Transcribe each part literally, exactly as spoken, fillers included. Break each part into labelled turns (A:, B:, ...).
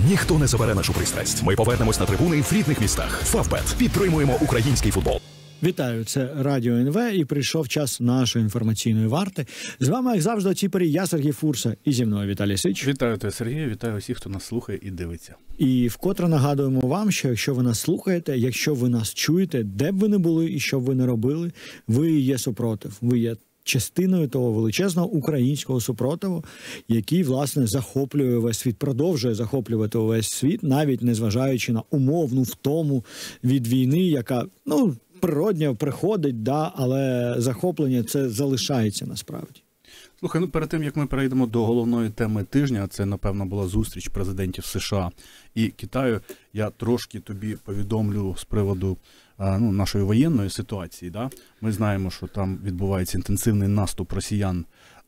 A: ніхто не забере нашу пристрасть. Ми повернемось на трибуни в рідних містах. Фавбет. Підтримуємо український футбол.
B: Вітаю, це Радіо ен ве, і прийшов час нашої інформаційної варти. З вами, як завжди, у цій порі я, Сергій Фурса, і зі мною Віталій Сич.
C: Вітаю тебе, Сергій, вітаю всіх, хто нас слухає і дивиться.
B: І вкотре нагадуємо вам, що якщо ви нас слухаєте, якщо ви нас чуєте, де б ви не були і що б ви не робили, ви є супротив, ви є частиною того величезного українського супротиву, який, власне, захоплює весь світ, продовжує захоплювати увесь світ, навіть незважаючи на умовну втому від війни, яка, ну, природньо приходить, да, але захоплення це залишається насправді.
C: Слухай, ну перед тим, як ми перейдемо до головної теми тижня, це, напевно, була зустріч президентів США і Китаю, я трошки тобі повідомлю з приводу ну, нашої воєнної ситуації. Да? Ми знаємо, що там відбувається інтенсивний наступ росіян,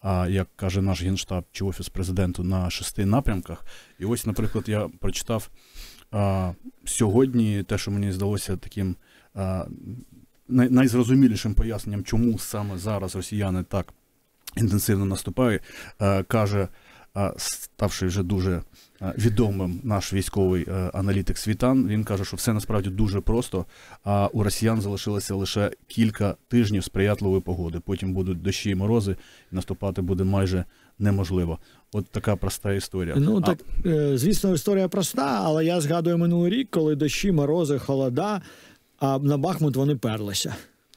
C: як каже наш Генштаб чи Офіс президенту, на шести напрямках. І ось, наприклад, я прочитав а, сьогодні те, що мені здалося таким а, най- найзрозумілішим поясненням, чому саме зараз росіяни так інтенсивно наступають, а, каже, а, ставши вже дуже а, відомим наш військовий а, аналітик Світан, він каже, що все насправді дуже просто, а у росіян залишилося лише кілька тижнів сприятливої погоди, потім будуть дощі і морози, і наступати буде майже неможливо. От така проста історія.
B: Ну, так, а... звісно, історія проста, але я згадую минулий рік, коли дощі, морози, холода, а на Бахмут вони перлися.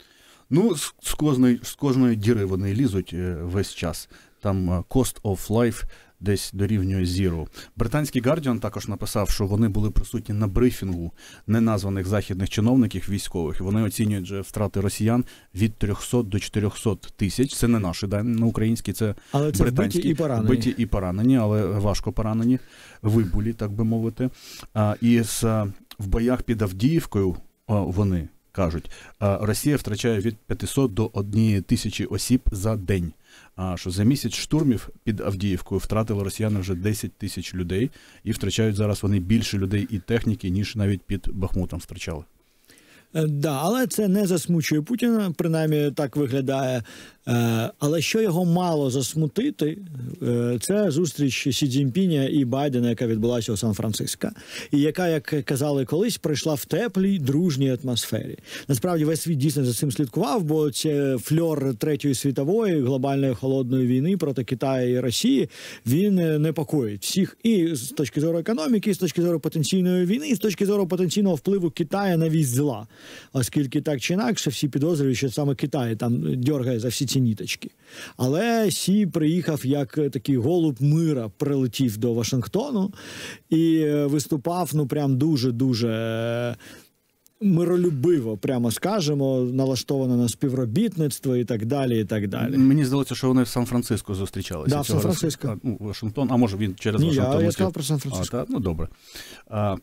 C: Ну, з, з, кожної, з кожної діри вони лізуть весь час. Там cost of life десь дорівнює zero. Британський Guardian також написав, що вони були присутні на брифінгу неназваних західних чиновників військових. Вони оцінюють вже втрати росіян від трьохсот до чотирьохсот тисяч. Це не наші дані на українські, це,
B: але це
C: британські.
B: Вбиті і поранені.
C: Вбиті і поранені, але важко поранені, вибулі, так би мовити. А, і з, в боях під Авдіївкою вони кажуть, Росія втрачає від п'ятисот до однієї тисячі осіб за день. А що за місяць штурмів під Авдіївкою втратили росіяни вже десять тисяч людей, і втрачають зараз вони більше людей і техніки, ніж навіть під Бахмутом втрачали.
B: Да, але це не засмучує Путіна, принаймні так виглядає. Але що його мало засмутити, це зустріч Сі Цзіньпіня і Байдена, яка відбулася у Сан-Франциско, і яка, як казали колись, пройшла в теплій, дружній атмосфері. Насправді, весь світ дійсно за цим слідкував, бо це фльор Третьої світової, глобальної холодної війни проти Китаю і Росії, він непокоїть всіх і з точки зору економіки, і з точки зору потенційної війни, і з точки зору потенційного впливу Китаю на вісь зла. Оскільки так чи інакше всі підозрюють, що саме Китай там дьоргає за всі ці ніточки. Але Сі приїхав як такий голуб мира, прилетів до Вашингтону і виступав, ну, прям дуже-дуже миролюбиво, прямо скажемо, налаштовано на співробітництво і так далі, і так далі.
C: Мені здалося, що вони в Сан-Франциско зустрічалися.
B: Да, в Сан-Франциско.
C: Ну, Вашингтон, а може він через
B: Ні,
C: Вашингтон.
B: Я, я сказав про Сан-Франциско.
C: А, та, ну, добре. А,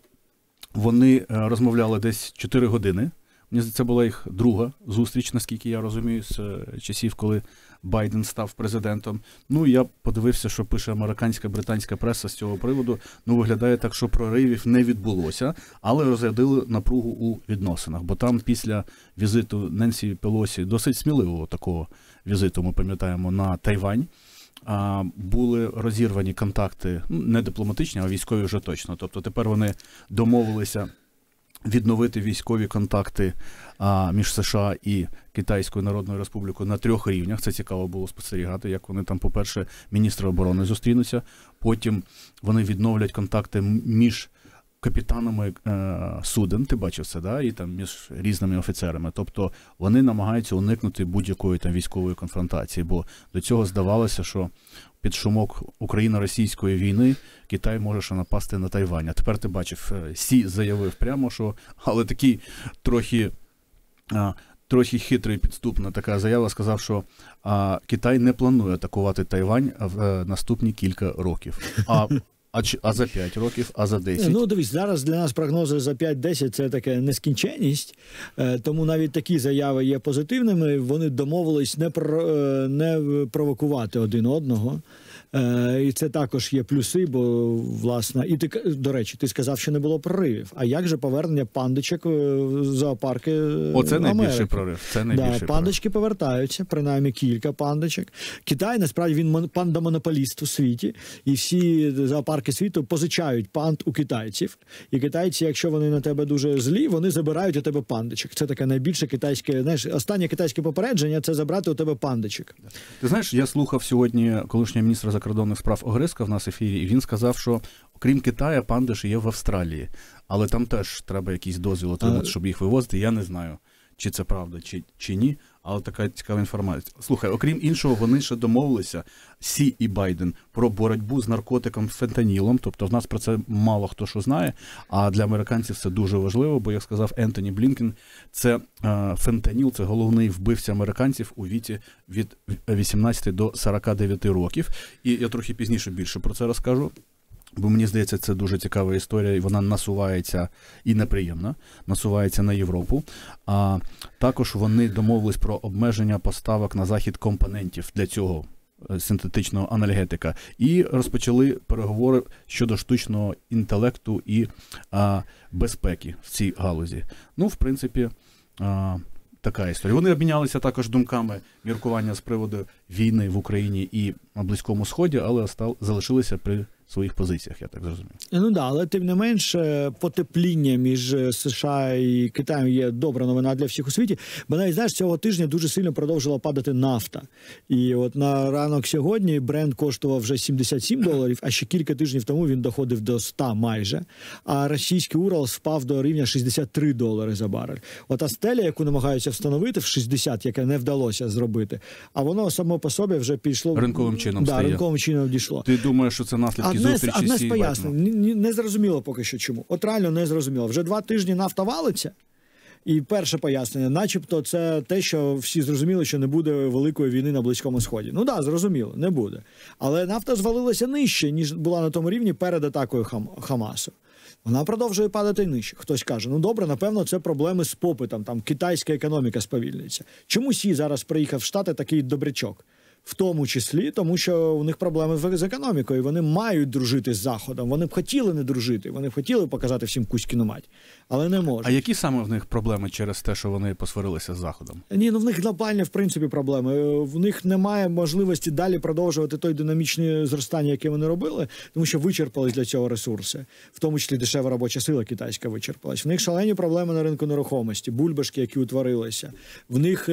C: вони розмовляли десь чотири години. Мені здається, це була їх друга зустріч, наскільки я розумію, з часів, коли Байден став президентом. Ну, я подивився, що пише американська, британська преса з цього приводу. Ну, виглядає так, що проривів не відбулося, але розрядили напругу у відносинах. Бо там після візиту Ненсі Пелосі, досить сміливого такого візиту, ми пам'ятаємо, на Тайвань, а, були розірвані контакти, не дипломатичні, а військові вже точно. Тобто тепер вони домовилися відновити військові контакти а, між США і Китайською Народною Республікою на трьох рівнях. Це цікаво було спостерігати, як вони там, по-перше, міністри оборони зустрінуться, потім вони відновлять контакти між капітанами е, суден, ти бачив це, да? І там між різними офіцерами. Тобто вони намагаються уникнути будь-якої там військової конфронтації, бо до цього здавалося, що під шумок Україно-російської війни Китай може ще напасти на Тайвань. А тепер ти бачив, Сі заявив прямо, що, але такий трохи, а, трохи хитрий, підступна така заява, сказав, що а, Китай не планує атакувати Тайвань в а, наступні кілька років. А А, чи, а за п'ять років, а за десять?
B: Ну, дивись, зараз для нас прогнози за п'ять-десять – це така нескінченність, тому навіть такі заяви є позитивними, вони домовились не, про, не провокувати один одного. Е, і це також є плюси, бо, власне, і ти, до речі, ти сказав, що не було проривів. А як же повернення пандочок в зоопарки Америки?
C: Оце найбільший прорив. Це найбільший
B: да, пандочки
C: прорив.
B: повертаються, принаймні кілька пандочок. Китай, насправді, він панда-монополіст у світі, і всі зоопарки світу позичають панд у китайців. І китайці, якщо вони на тебе дуже злі, вони забирають у тебе пандочок. Це таке найбільше китайське, знаєш, останнє китайське попередження – це забрати у тебе пандочок.
C: Ти знаєш, я слухав сьогодні колишнього міністра закордонних справ Огриська в нас в ефірі, і він сказав, що окрім Китаю, панди ж є в Австралії. Але там теж треба якийсь дозвіл отримати, щоб їх вивозити. Я не знаю, чи це правда, чи, чи ні, але така цікава інформація. Слухай, окрім іншого, вони ще домовилися, Сі і Байден, про боротьбу з наркотиком фентанілом. Тобто в нас про це мало хто що знає, а для американців це дуже важливо, бо, як сказав Ентоні Блінкен, це е, фентаніл, це головний вбивця американців у віці від вісімнадцяти до сорока дев'яти років. І я трохи пізніше більше про це розкажу. Бо мені здається, це дуже цікава історія, і вона насувається, і неприємна, насувається на Європу. А також вони домовились про обмеження поставок на захід компонентів для цього синтетичного анальгетика. І розпочали переговори щодо штучного інтелекту і а, безпеки в цій галузі. Ну, в принципі, а, така історія. Вони обмінялися також думками міркування з приводу війни в Україні і на Близькому Сході, але остав, залишилися при своїх позиціях, я так зрозумів.
B: Ну да, але тим не менш, потепління між США і Китаєм є добра новина для всіх у світі. Бо навіть, знаєш, цього тижня дуже сильно продовжила падати нафта. І от на ранок сьогодні Брент коштував вже сімдесят сім доларів, а ще кілька тижнів тому він доходив до ста майже. А російський Уралс впав до рівня шістдесят три долари за барель. Ота стеля, яку намагаються встановити в шістдесят, яке не вдалося зробити, а воно само по собі вже пішло...
C: Ринковим чином
B: да,
C: стає.
B: ринковим чином дійшло.
C: Ти думаєш, що це наслідки
B: Одне,
C: зустрічі
B: одне
C: з
B: з пояснень. Не, не зрозуміло поки що чому. От реально не зрозуміло. Вже два тижні нафта валиться. І перше пояснення, начебто це те, що всі зрозуміли, що не буде великої війни на Близькому Сході. Ну так, да, зрозуміло, не буде. Але нафта звалилася нижче, ніж була на тому рівні перед атакою Хам... Хамасу. Вона продовжує падати нижче. Хтось каже, ну добре, напевно, це проблеми з попитом, там китайська економіка сповільнюється. Чому Сі зараз приїхав в Штати такий добрячок? В тому числі, тому що у них проблеми з економікою, вони мають дружити з Заходом, вони б хотіли не дружити, вони б хотіли показати всім кузькіну мать, але не можуть.
C: А які саме в них проблеми через те, що вони посварилися з Заходом?
B: Ні, ну в них глобальні, в принципі, проблеми. В них немає можливості далі продовжувати той динамічне зростання, яке вони робили, тому що вичерпались для цього ресурси, в тому числі дешева робоча сила китайська вичерпалась. В них шалені проблеми на ринку нерухомості, бульбашки, які утворилися. В них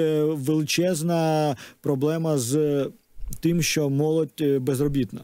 B: величезна проблема з тим, що молодь безробітна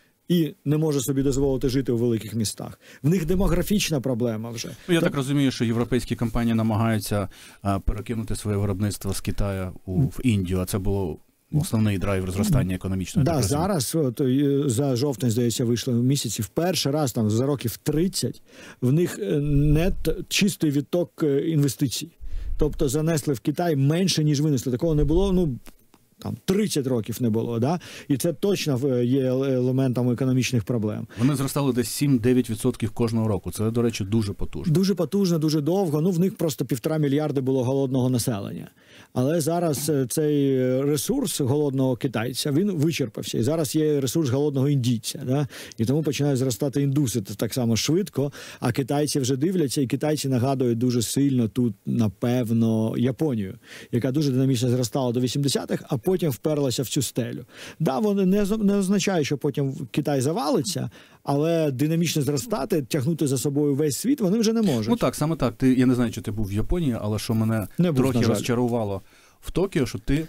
B: і не може собі дозволити жити у великих містах. В них демографічна проблема вже.
C: Ну, я
B: так...
C: так розумію, що європейські компанії намагаються а, перекинути своє виробництво з Китаю у, в Індію, а це було основний драйвер зростання економічної.
B: Так, да, зараз, от, за жовтень, здається, вийшли в місяці, в перший раз там за років тридцять в них нет чистий відток інвестицій. Тобто занесли в Китай менше, ніж винесли. Такого не було, ну, там тридцять років не було, да? І це точно є елементом економічних проблем.
C: Вони зростали десь сім-дев'ять відсотків кожного року. Це, до речі, дуже потужно.
B: Дуже потужно, дуже довго. Ну, в них просто півтора мільярди було голодного населення. Але зараз цей ресурс голодного китайця, він вичерпався. І зараз є ресурс голодного індійця, да? І тому починають зростати індуси так само швидко, а китайці вже дивляться, і китайці нагадують дуже сильно тут, напевно, Японію, яка дуже динамічно зростала до вісімдесятих, а потім вперлася в цю стелю. Да, вони не, не означає, що потім Китай завалиться, але динамічно зростати, тягнути за собою весь світ вони вже не можуть.
C: Ну так, саме так. Ти, я не знаю, чи ти був в Японії, але що мене
B: не був,
C: трохи розчарувало в Токіо, що ти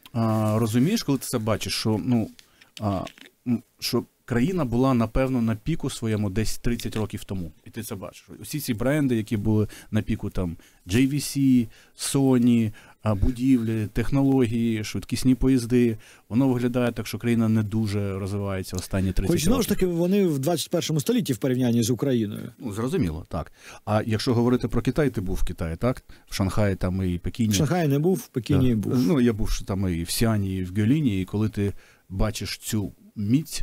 C: а, розумієш, коли ти це бачиш, що, ну, а, що країна була, напевно, на піку своєму десь тридцять років тому. І ти це бачиш. Усі ці бренди, які були на піку, там, джей ві сі, Sony, будівлі, технології, швидкісні поїзди, воно виглядає так, що країна не дуже розвивається останні тридцять років.
B: Хоч, знову ж таки, вони в двадцять першому столітті в порівнянні з Україною.
C: Ну, зрозуміло, так. А якщо говорити про Китай, ти був в Китаї, так? В Шанхаї там і Пекіні.
B: В Шанхаї не був, в Пекіні
C: так.
B: був.
C: Ну, я був там і в Сіані, і в Гюліні, і коли ти бачиш цю міць,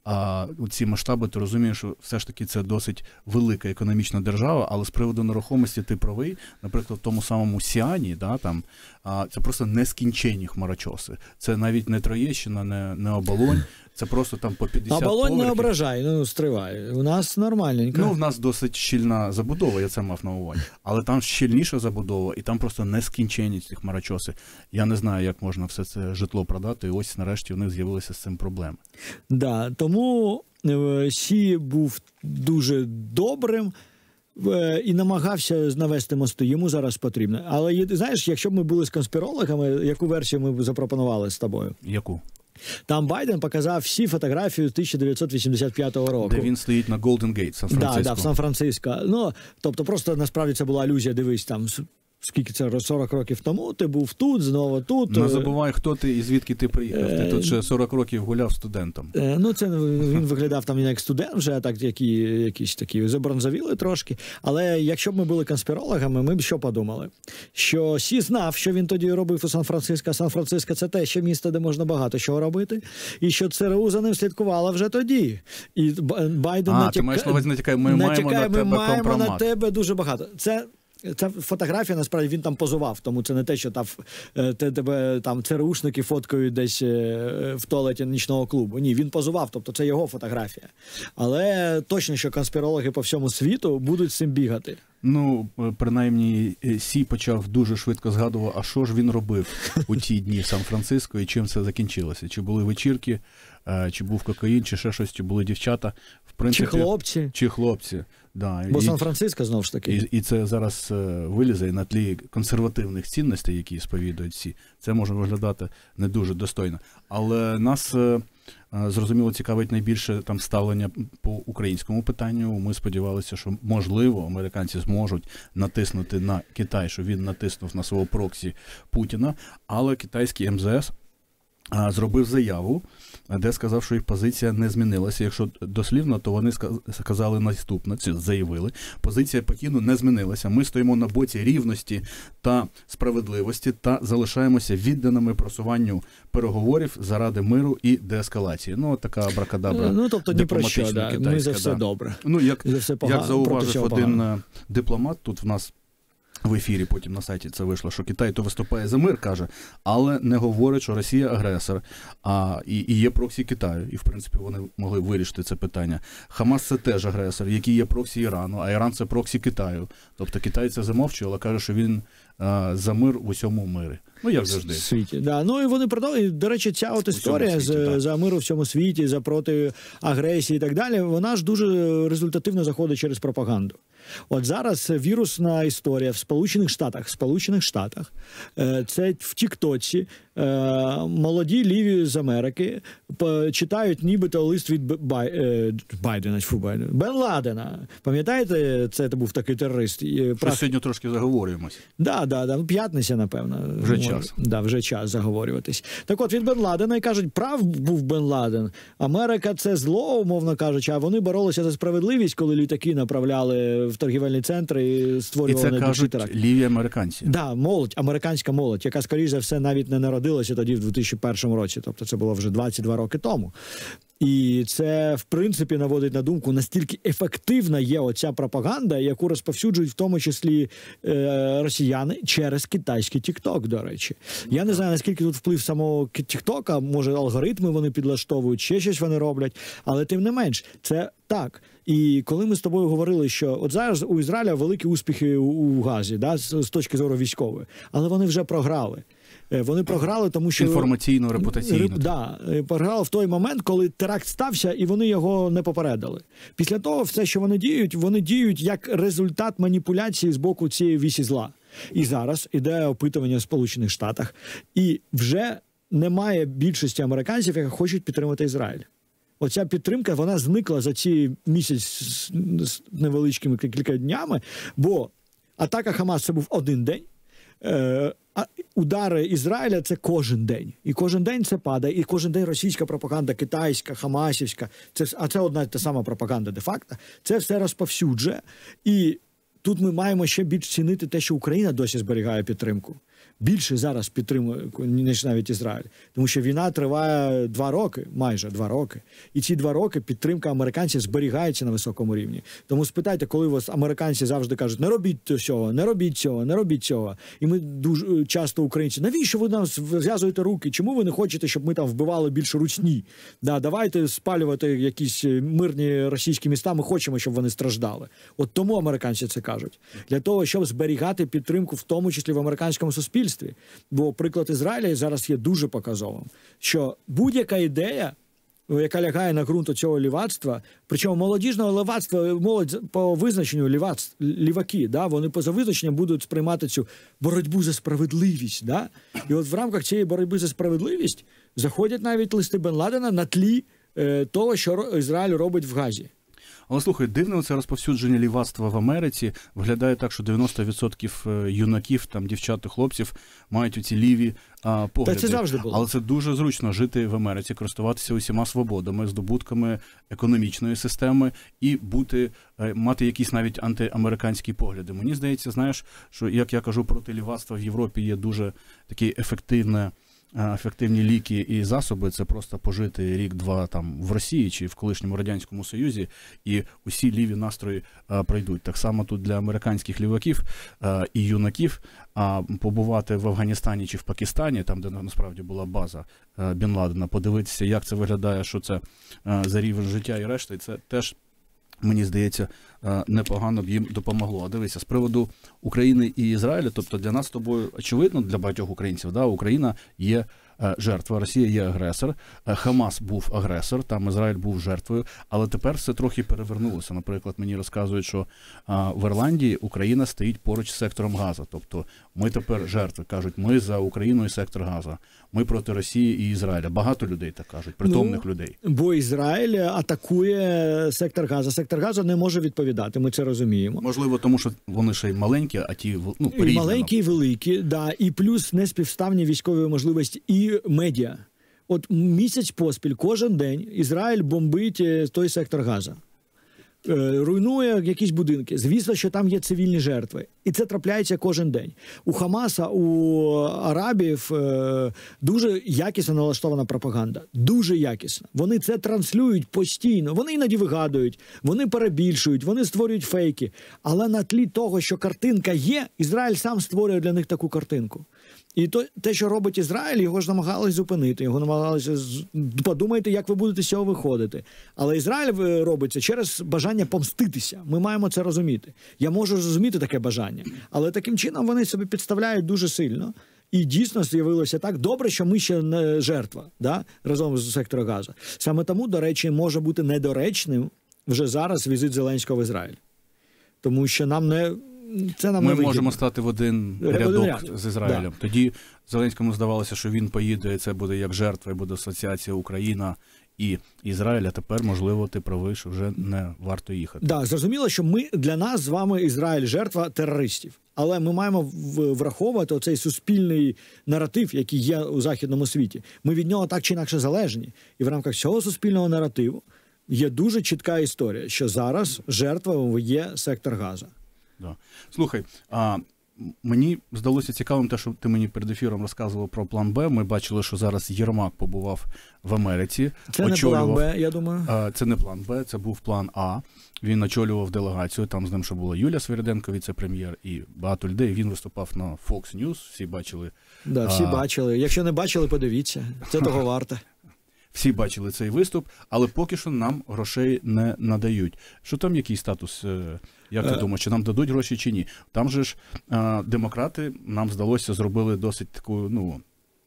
C: а ці масштаби, ти розумієш, що все ж таки це досить велика економічна держава, але з приводу нерухомості ти правий. Наприклад, в тому самому Сіані, да, там, а, це просто нескінченні хмарочоси. Це навіть не Троєщина, не, не Оболонь, Це просто там по п'ятдесят
B: А Болонь не
C: поверхів.
B: ображай, ну стривай. У нас нормальненько.
C: Ну, в нас досить щільна забудова, я це мав на увазі. Але там щільніша забудова, і там просто нескінченність цих хмарочоси. Я не знаю, як можна все це житло продати, і ось нарешті в них з'явилися з цим проблеми.
B: Да, тому е, Сі був дуже добрим е, і намагався навести мости. Йому зараз потрібно. Але є- знаєш, якщо б ми були з конспірологами, яку версію ми б запропонували з тобою?
C: Яку?
B: Там Байден показав всі фотографії тисяча дев'ятсот вісімдесят п'ятого року.
C: Де він стоїть на Голден Гейт, Сан-Франциско.
B: Да, да, в Сан-Франциско. Ну, тобто просто насправді це була алюзія, дивись, там с- скільки це, сорок років тому, ти був тут, знову тут.
C: Не забувай, хто ти і звідки ти приїхав. Ти тут ще сорок років гуляв студентом.
B: Е, Ну, це він виглядав там не як студент, вже так, які, якісь такі забронзовіли трошки. Але якщо б ми були конспірологами, ми б що подумали? Що Сі знав, що він тоді робив у Сан-Франциско. Сан-Франциско – це те, що місто, де можна багато чого робити. І що ЦРУ за ним слідкувало вже тоді. І Б- Байден
C: А,
B: натяка...
C: ти маєш на увазі, натякає, ми маємо
B: натякає,
C: на
B: ми
C: тебе
B: маємо на
C: компромат.
B: тебе дуже багато. Це... Ця фотографія, насправді, він там позував, тому це не те, що там, е, те- тебе там ЦРУшники фоткають десь е, в туалеті нічного клубу. Ні, він позував, тобто це його фотографія. Але точно, що конспірологи по всьому світу будуть з цим бігати.
C: Ну, принаймні, Сі почав дуже швидко згадувати, а що ж він робив у ті дні в Сан-Франциско і чим це закінчилося. Чи були вечірки, е, чи був кокаїн, чи ще щось, чи були дівчата. В принципі,
B: Чи хлопці.
C: Чи хлопці, да.
B: Бо
C: І-
B: Сан-Франциско, знову ж таки.
C: І, і це зараз е, вилізе і на тлі консервативних цінностей, які сповідують всі. Це може виглядати не дуже достойно. Але нас, е, е, зрозуміло, цікавить найбільше там ставлення по українському питанню. Ми сподівалися, що, можливо, американці зможуть натиснути на Китай, щоб він натиснув на свого проксі Путіна. Але китайський ем зе ес а, зробив заяву, де сказав, що їх позиція не змінилася. Якщо дослівно, то вони ска- сказали наступне, це заявили. Позиція Пекіну не змінилася. Ми стоїмо на боці рівності та справедливості та залишаємося відданими просуванню переговорів заради миру і деескалації. Ну, така абракадабра
B: Ну, тобто ні про що,
C: дипломатична
B: да. Ми
C: китайська,
B: за все
C: да.
B: добре.
C: Ну, як,
B: За все пога-
C: як
B: проти
C: зауважив
B: всього
C: один
B: поганого.
C: е, дипломат, тут в нас в ефірі, потім на сайті це вийшло, що Китай то виступає за мир, каже, але не говорить, що Росія агресор, а і, і є проксі Китаю. І, в принципі, вони могли вирішити це питання. Хамас – це теж агресор, який є проксі Ірану, а Іран – це проксі Китаю. Тобто Китай це замовчує, але каже, що він а, за мир в усьому мирі. Ну, як завжди.
B: Світі. Да. Ну і вони продовжують. До речі, ця от історія
C: світі,
B: з,
C: так.
B: за мир у всьому світі, за проти агресії і так далі, вона ж дуже результативно заходить через пропаганду. От зараз вірусна історія в Сполучених Штатах, в Сполучених Штатах, е, це в Тіктоці, е, молоді ліві з Америки по- читають нібито лист від Б- Бай, е, Байдена, фу, Байдена, Бен Ладена. Пам'ятаєте, це був такий терорист? І
C: Що
B: прах-
C: сьогодні трошки заговорюємося.
B: Да, да, да, п'ятниця, напевно.
C: Вже
B: Може,
C: час.
B: Да, вже час заговорюватись. Так от, від Бен Ладена, і кажуть, прав був Бен Ладен. Америка – це зло, умовно кажучи, а вони боролися за справедливість, коли літаки направляли в торгівельні центри і
C: І
B: створювали
C: це
B: найбільші
C: кажуть
B: теракти.
C: ліві американці.
B: Да, молодь, американська молодь, яка, скоріш за все, навіть не народилася тоді в дві тисячі першому році. Тобто це було вже двадцять два роки тому. І це, в принципі, наводить на думку, настільки ефективна є оця пропаганда, яку розповсюджують в тому числі е, росіяни через китайський TikTok, до речі. Я не знаю, наскільки тут вплив самого TikTok, може алгоритми вони підлаштовують, ще щось вони роблять, але тим не менш, це так. І коли ми з тобою говорили, що от зараз у Ізраїля великі успіхи у, у Газі, да, з, з точки зору військової, але вони вже програли. Е, Вони програли, тому що...
C: Інформаційно, репутаційно.
B: Реп- Да, е, програли в той момент, коли теракт стався, і вони його не попередили. Після того, все, що вони діють, вони діють як результат маніпуляції з боку цієї вісі зла. І зараз іде опитування в Сполучених Штатах, і вже немає більшості американців, які хочуть підтримати Ізраїль. Оця підтримка, вона зникла за ці місяць з з невеличкими кілька днями, бо атака Хамас – це був один день, е, а удари Ізраїля – це кожен день. І кожен день це падає, і кожен день російська пропаганда, китайська, хамасівська, це, а це одна та сама пропаганда де-факто, це все розповсюджує. І тут ми маємо ще більш цінити те, що Україна досі зберігає підтримку. більше зараз підтримує, ніж навіть Ізраїль. Тому що війна триває два роки, майже два роки. І ці два роки підтримка американців зберігається на високому рівні. Тому спитайте, коли вас американці завжди кажуть, не робіть цього, не робіть цього, не робіть цього. І ми дуже часто українці, навіщо ви нам зв'язуєте руки? Чому ви не хочете, щоб ми там вбивали більше ручні? Да, давайте спалювати якісь мирні російські міста, ми хочемо, щоб вони страждали. От тому американці це кажуть. Для того, щоб зберігати підтримку, в тому числі в американському суспільстві. Бо приклад Ізраїля зараз є дуже показовим, що будь-яка ідея, яка лягає на ґрунт цього лівацтва, причому молодіжного лівацтва, молодь по визначенню лівац, ліваки, да, вони поза визначенням будуть сприймати цю боротьбу за справедливість. Да? І от в рамках цієї боротьби за справедливість заходять навіть листи Бен Ладена на тлі е, того, що Ізраїль робить в Газі.
C: Але, слухай, дивно це розповсюдження лівацтва в Америці. Виглядає так, що дев'яносто відсотків юнаків, там, дівчат і хлопців мають оці ліві а, погляди.
B: Та це завжди було.
C: Але це дуже зручно жити в Америці, користуватися усіма свободами, здобутками економічної системи і бути, мати якісь навіть антиамериканські погляди. Мені здається, знаєш, що, як я кажу, проти лівацтва в Європі є дуже такі ефективне ефективні ліки і засоби, це просто пожити рік-два там в Росії чи в колишньому Радянському Союзі, і усі ліві настрої а, пройдуть. Так само тут для американських ліваків а, і юнаків а, побувати в Афганістані чи в Пакистані, там, де насправді була база а, Бен Ладена, подивитися, як це виглядає, що це а, за рівень життя і решта, і це теж, мені здається, непогано б їм допомогло. А дивися, з приводу України і Ізраїля, тобто для нас з тобою, очевидно, для багатьох українців, да, Україна є жертва, Росія є агресор, Хамас був агресор, там Ізраїль був жертвою, але тепер все трохи перевернулося. Наприклад, мені розказують, що а, в Ірландії Україна стоїть поруч з сектором Газа. Тобто ми тепер жертви. Кажуть, ми за Україну і сектор Газа. Ми проти Росії і Ізраїля. Багато людей так кажуть, притомних ну, людей.
B: Бо Ізраїль атакує сектор Газа. Сектор Газа не може відповідати, ми це розуміємо.
C: Можливо, тому що вони ще й маленькі, а ті, ну, порівняно.
B: І маленькі, і великі, да, і плюс неспівставні військові можливості і медіа. От місяць поспіль, кожен день Ізраїль бомбить той сектор Газа. Руйнує якісь будинки. Звісно, що там є цивільні жертви. І це трапляється кожен день. У Хамаса, у арабів дуже якісно налаштована пропаганда. Дуже якісно. Вони це транслюють постійно. Вони іноді вигадують, вони перебільшують, вони створюють фейки. Але на тлі того, що картинка є, Ізраїль сам створює для них таку картинку. І то, те, що робить Ізраїль, його ж намагалися зупинити, його намагалися, подумайте, як ви будете з цього виходити. Але Ізраїль робить це через бажання помститися. Ми маємо це розуміти. Я можу зрозуміти таке бажання, але таким чином вони себе підставляють дуже сильно. І дійсно з'явилося так добре, що ми ще не жертва, да? Разом з сектором Газа. Саме тому, до речі, може бути недоречним вже зараз візит Зеленського в Ізраїль. Тому що нам не... Це нам
C: Ми можемо стати в один рядок ряд. з Ізраїлем. Да. Тоді Зеленському здавалося, що він поїде, і це буде як жертва, і буде асоціація Україна і Ізраїль, а тепер, можливо, ти правий, що вже не варто їхати. Так, да,
B: зрозуміло, що ми, для нас з вами Ізраїль – жертва терористів. Але ми маємо враховувати оцей суспільний наратив, який є у західному світі. Ми від нього так чи інакше залежні. І в рамках цього суспільного наративу є дуже чітка історія, що зараз жертвою є сектор Газа.
C: Да. Слухай, а мені здалося цікавим те, що ти мені перед ефіром розказував про план Б. Ми бачили, що зараз Єрмак побував в Америці.
B: Це очолював... не план Б, я думаю.
C: А, це не план Б, це був план А. Він очолював делегацію, там з ним ще була Юлія Свириденко, віце-прем'єр, і багато людей. Він виступав на Fox News, всі бачили.
B: Да, всі а... бачили. Якщо не бачили, подивіться. Це того варте.
C: Всі бачили цей виступ, але поки що нам грошей не надають. Що там, який статус, як ти думаєш, чи нам дадуть гроші, чи ні? Там же ж а, демократи, нам здалося, зробили досить таку, ну,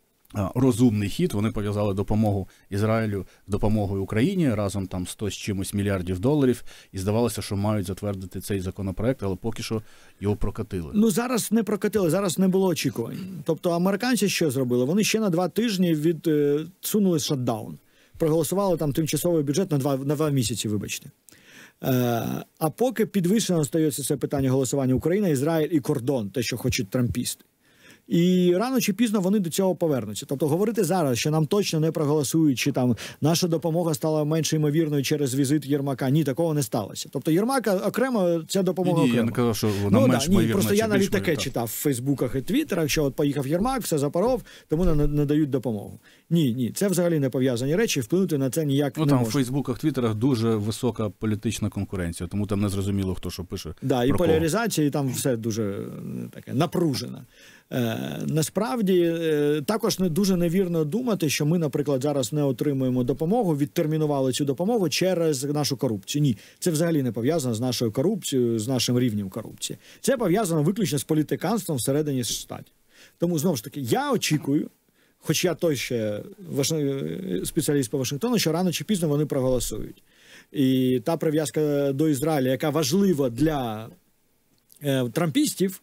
C: а, розумний хід. Вони пов'язали допомогу Ізраїлю з допомогою Україні, разом там сто з чимось мільярдів доларів, і здавалося, що мають затвердити цей законопроект, але поки що його прокатили.
B: Ну, зараз не прокатили, зараз не було очікувань. Тобто американці що зробили? Вони ще на два тижні відсунули шатдаун. Проголосували там тимчасовий бюджет на два, на два місяці, вибачте. Е, а поки підвищено стається це питання голосування Україна, Ізраїль і кордон, те, що хочуть трампісти. І рано чи пізно вони до цього повернуться. Тобто говорити зараз, що нам точно не проголосують, чи там наша допомога стала менш ймовірною через візит Єрмака. Ні, такого не сталося. Тобто Єрмака окремо, ця допомога
C: ні,
B: окремо.
C: Я не казав, що вона
B: ну,
C: менш
B: да, ні,
C: ймовірна,
B: просто я навіть таке
C: ймовірна.
B: читав в Фейсбуках і Твіттерах, що от поїхав Єрмак, все запоров, тому не, не дають допомогу. Ні, ні, це взагалі не пов'язані речі, вплинути на це ніяк
C: ну,
B: не
C: там
B: може.
C: в Фейсбуках, Твіттерах дуже висока політична конкуренція, тому там не зрозуміло, хто що пише.
B: Да, і
C: про
B: поляризація, і там все дуже е, таке напружено. Е, насправді, е, також не дуже невірно думати, що ми, наприклад, зараз не отримуємо допомогу, відтермінували цю допомогу через нашу корупцію. Ні, це взагалі не пов'язано з нашою корупцією, з нашим рівнем корупції. Це пов'язано виключно з політиканством всередині штатів. Тому, знову ж таки, я очікую, хоч я той ще спеціаліст по Вашингтону, що рано чи пізно вони проголосують. І та прив'язка до Ізраїля, яка важлива для е, трампістів,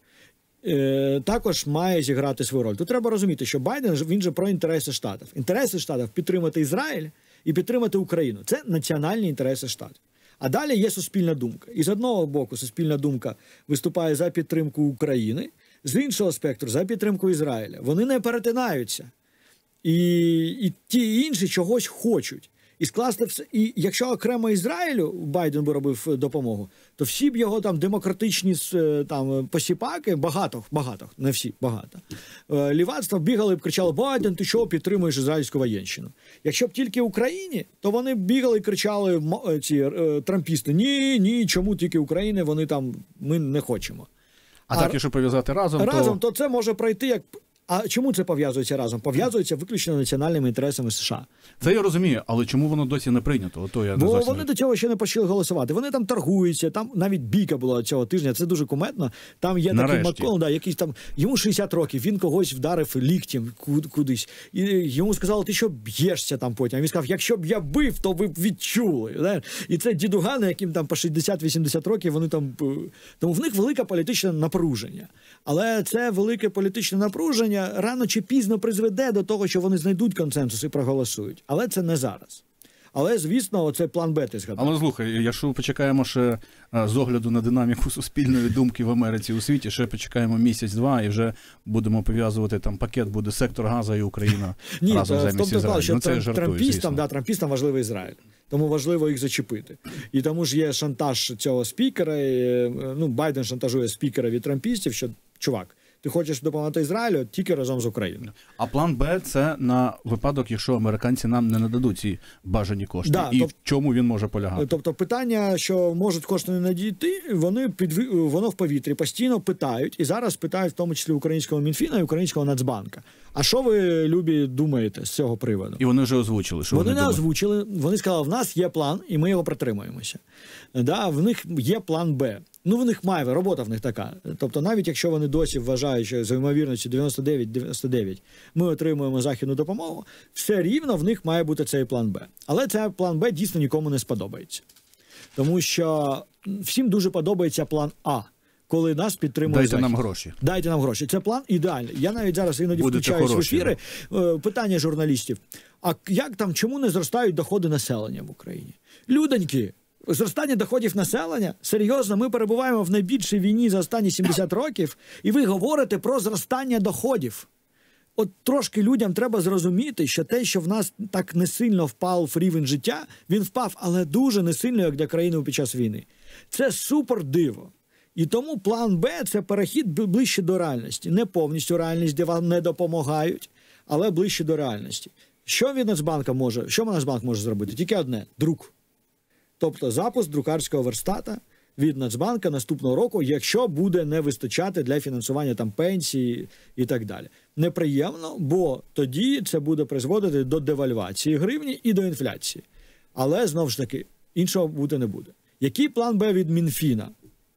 B: е, також має зіграти свою роль. Тут треба розуміти, що Байден, він же про інтереси Штатів. Інтереси Штатів – підтримати Ізраїль і підтримати Україну. Це національні інтереси Штатів. А далі є суспільна думка. І з одного боку суспільна думка виступає за підтримку України, з іншого спектру – за підтримку Ізраїля. Вони не перетинаються. І, і ті і інші чогось хочуть. І скласти все. І якщо окремо Ізраїлю Байден би робив допомогу, то всі б його там демократичні там посіпаки, багато, багато, не всі, багато, лівацтво бігали б, кричали: Байден, ти що, підтримуєш ізраїльську воєнщину? Якщо б тільки Україні, то вони б бігали і кричали, ці трампісти: ні, ні, чому тільки України, вони там, ми не хочемо.
C: А, а так, якщо пов'язати разом,
B: разом,
C: то...
B: то це може пройти як... А чому це пов'язується разом? Пов'язується виключно національними інтересами США.
C: Це я розумію, але чому воно досі не прийнято? Ото я
B: Бо
C: не зовсім...
B: вони до цього ще не почали голосувати. Вони там торгуються, там навіть бійка була цього тижня, це дуже кумедно. Там є
C: Нарешті.
B: такий Маккон, да, якийсь там, йому шістдесят років, він когось вдарив ліктем кудись. І йому сказали: ти що б'єшся там потім? А він сказав: якщо б я бив, то ви б відчули. Да? І це дідугани, яким там по шістдесят-вісімдесят років, вони там... Тому в них велике політичне напруження. Але це велике політичне напруження рано чи пізно призведе до того, що вони знайдуть консенсус і проголосують. Але це не зараз. Але, звісно, це план Б, ти згадав.
C: Але, слухай, якщо почекаємо ще з огляду на динаміку суспільної думки в Америці, у світі, ще почекаємо місяць-два і вже будемо пов'язувати, там пакет буде сектор Газа і Україна
B: Ні,
C: разом замість
B: тобто,
C: Ізраїлю.
B: Що
C: ну, це жартую,
B: трампістам, да, трампістам важливий Ізраїль. Тому важливо їх зачепити. І тому ж є шантаж цього спікера, і, ну, Байден шантажує спікера від трампістів, що, чувак, ти хочеш допомагати Ізраїлю тільки разом з Україною.
C: А план Б – це на випадок, якщо американці нам не нададуть ці бажані кошти.
B: Да,
C: і
B: тоб...
C: в чому він може полягати?
B: Тобто питання, що можуть кошти не надійти, вони під... воно в повітрі постійно питають. І зараз питають в тому числі українського Мінфіна і українського Нацбанка. А що ви, любі, думаєте з цього приводу?
C: І вони вже озвучили, що
B: вони,
C: вони
B: не
C: думають.
B: озвучили. Вони сказали: в нас є план, і ми його притримуємося. Да, в них є план Б. Ну, в них має, робота в них така. Тобто, навіть якщо вони досі вважають, що за ймовірністю дев'яносто дев'ять дев'яносто дев'ять ми отримуємо західну допомогу, все рівно в них має бути цей план Б. Але цей план Б дійсно нікому не сподобається. Тому що всім дуже подобається план А, коли нас підтримує
C: Дайте
B: Захід.
C: нам гроші.
B: Дайте нам гроші. Це план ідеальний. Я навіть зараз іноді
C: Будете
B: включаюсь
C: хороші,
B: в ефіри. Да. Питання журналістів: а як там, чому не зростають доходи населення в Україні? Людоньки, зростання доходів населення? Серйозно, ми перебуваємо в найбільшій війні за останні сімдесят років, і ви говорите про зростання доходів. От трошки людям треба зрозуміти, що те, що в нас так не сильно впав рівень життя, він впав, але дуже не сильно, як для країни під час війни. Це супер диво. І тому план Б – це перехід ближче до реальності. Не повністю реальність, де вам не допомагають, але ближче до реальності. Що від Нацбанка може, що Нацбанк може зробити? Тільки одне – друк. Тобто запуск друкарського верстата від Нацбанка наступного року, якщо буде не вистачати для фінансування там пенсії і так далі. Неприємно, бо тоді це буде призводити до девальвації гривні і до інфляції. Але, знову ж таки, іншого бути не буде. Який план Б від Мінфіна?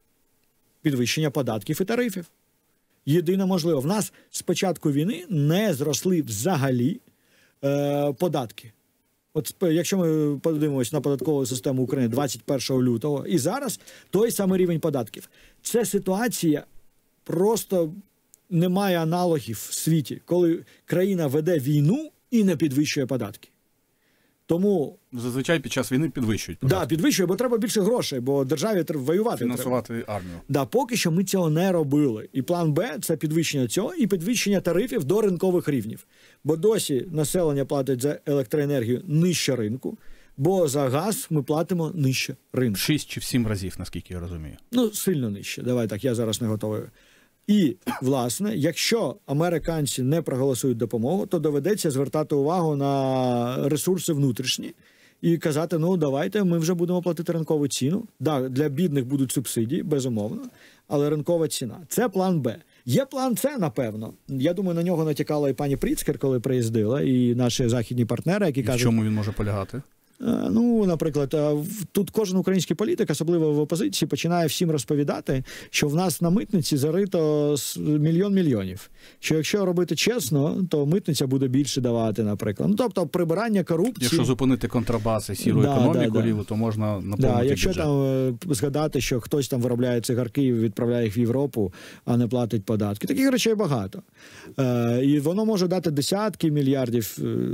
B: Підвищення податків і тарифів. Єдине можливо. В нас з початку війни не зросли взагалі е, податки. От якщо ми подивимося на податкову систему України двадцять першого лютого і зараз той самий рівень податків. Це ситуація просто не має аналогів в світі, коли країна веде війну і не підвищує податки. Тому
C: зазвичай під час війни підвищують.
B: Да, підвищує, бо треба більше грошей, бо державі треба воювати.
C: Фінансувати
B: треба.
C: армію.
B: Да, поки що ми цього не робили. І план Б – це підвищення цього і підвищення тарифів до ринкових рівнів. Бо досі населення платить за електроенергію нижче ринку, бо за газ ми платимо нижче ринку.
C: Шість чи в сім разів, наскільки я розумію.
B: Ну, сильно нижче. Давай так, я зараз не готовий. І, власне, якщо американці не проголосують допомогу, то доведеться звертати увагу на ресурси внутрішні і казати, ну, давайте ми вже будемо платити ринкову ціну. Да, для бідних будуть субсидії, безумовно, але ринкова ціна. Це план Б. Є план С, напевно. Я думаю, на нього натякала і пані Пріцкер, коли приїздила, і наші західні партнери, які
C: і
B: кажуть...
C: в чому він може полягати?
B: Ну, наприклад, тут кожен український політик, особливо в опозиції, починає всім розповідати, що в нас на митниці зарито мільйон мільйонів. Що якщо робити чесно, то митниця буде більше давати, наприклад. Ну, тобто прибирання корупції.
C: Якщо зупинити контрабас і сіру
B: да,
C: економіку,
B: да, да.
C: ліву, то можна наповнити
B: да, якщо
C: бюджет.
B: там згадати, що хтось там виробляє цигарки і відправляє їх в Європу, а не платить податки. Таких речей багато. Е, і воно може дати десятки мільярдів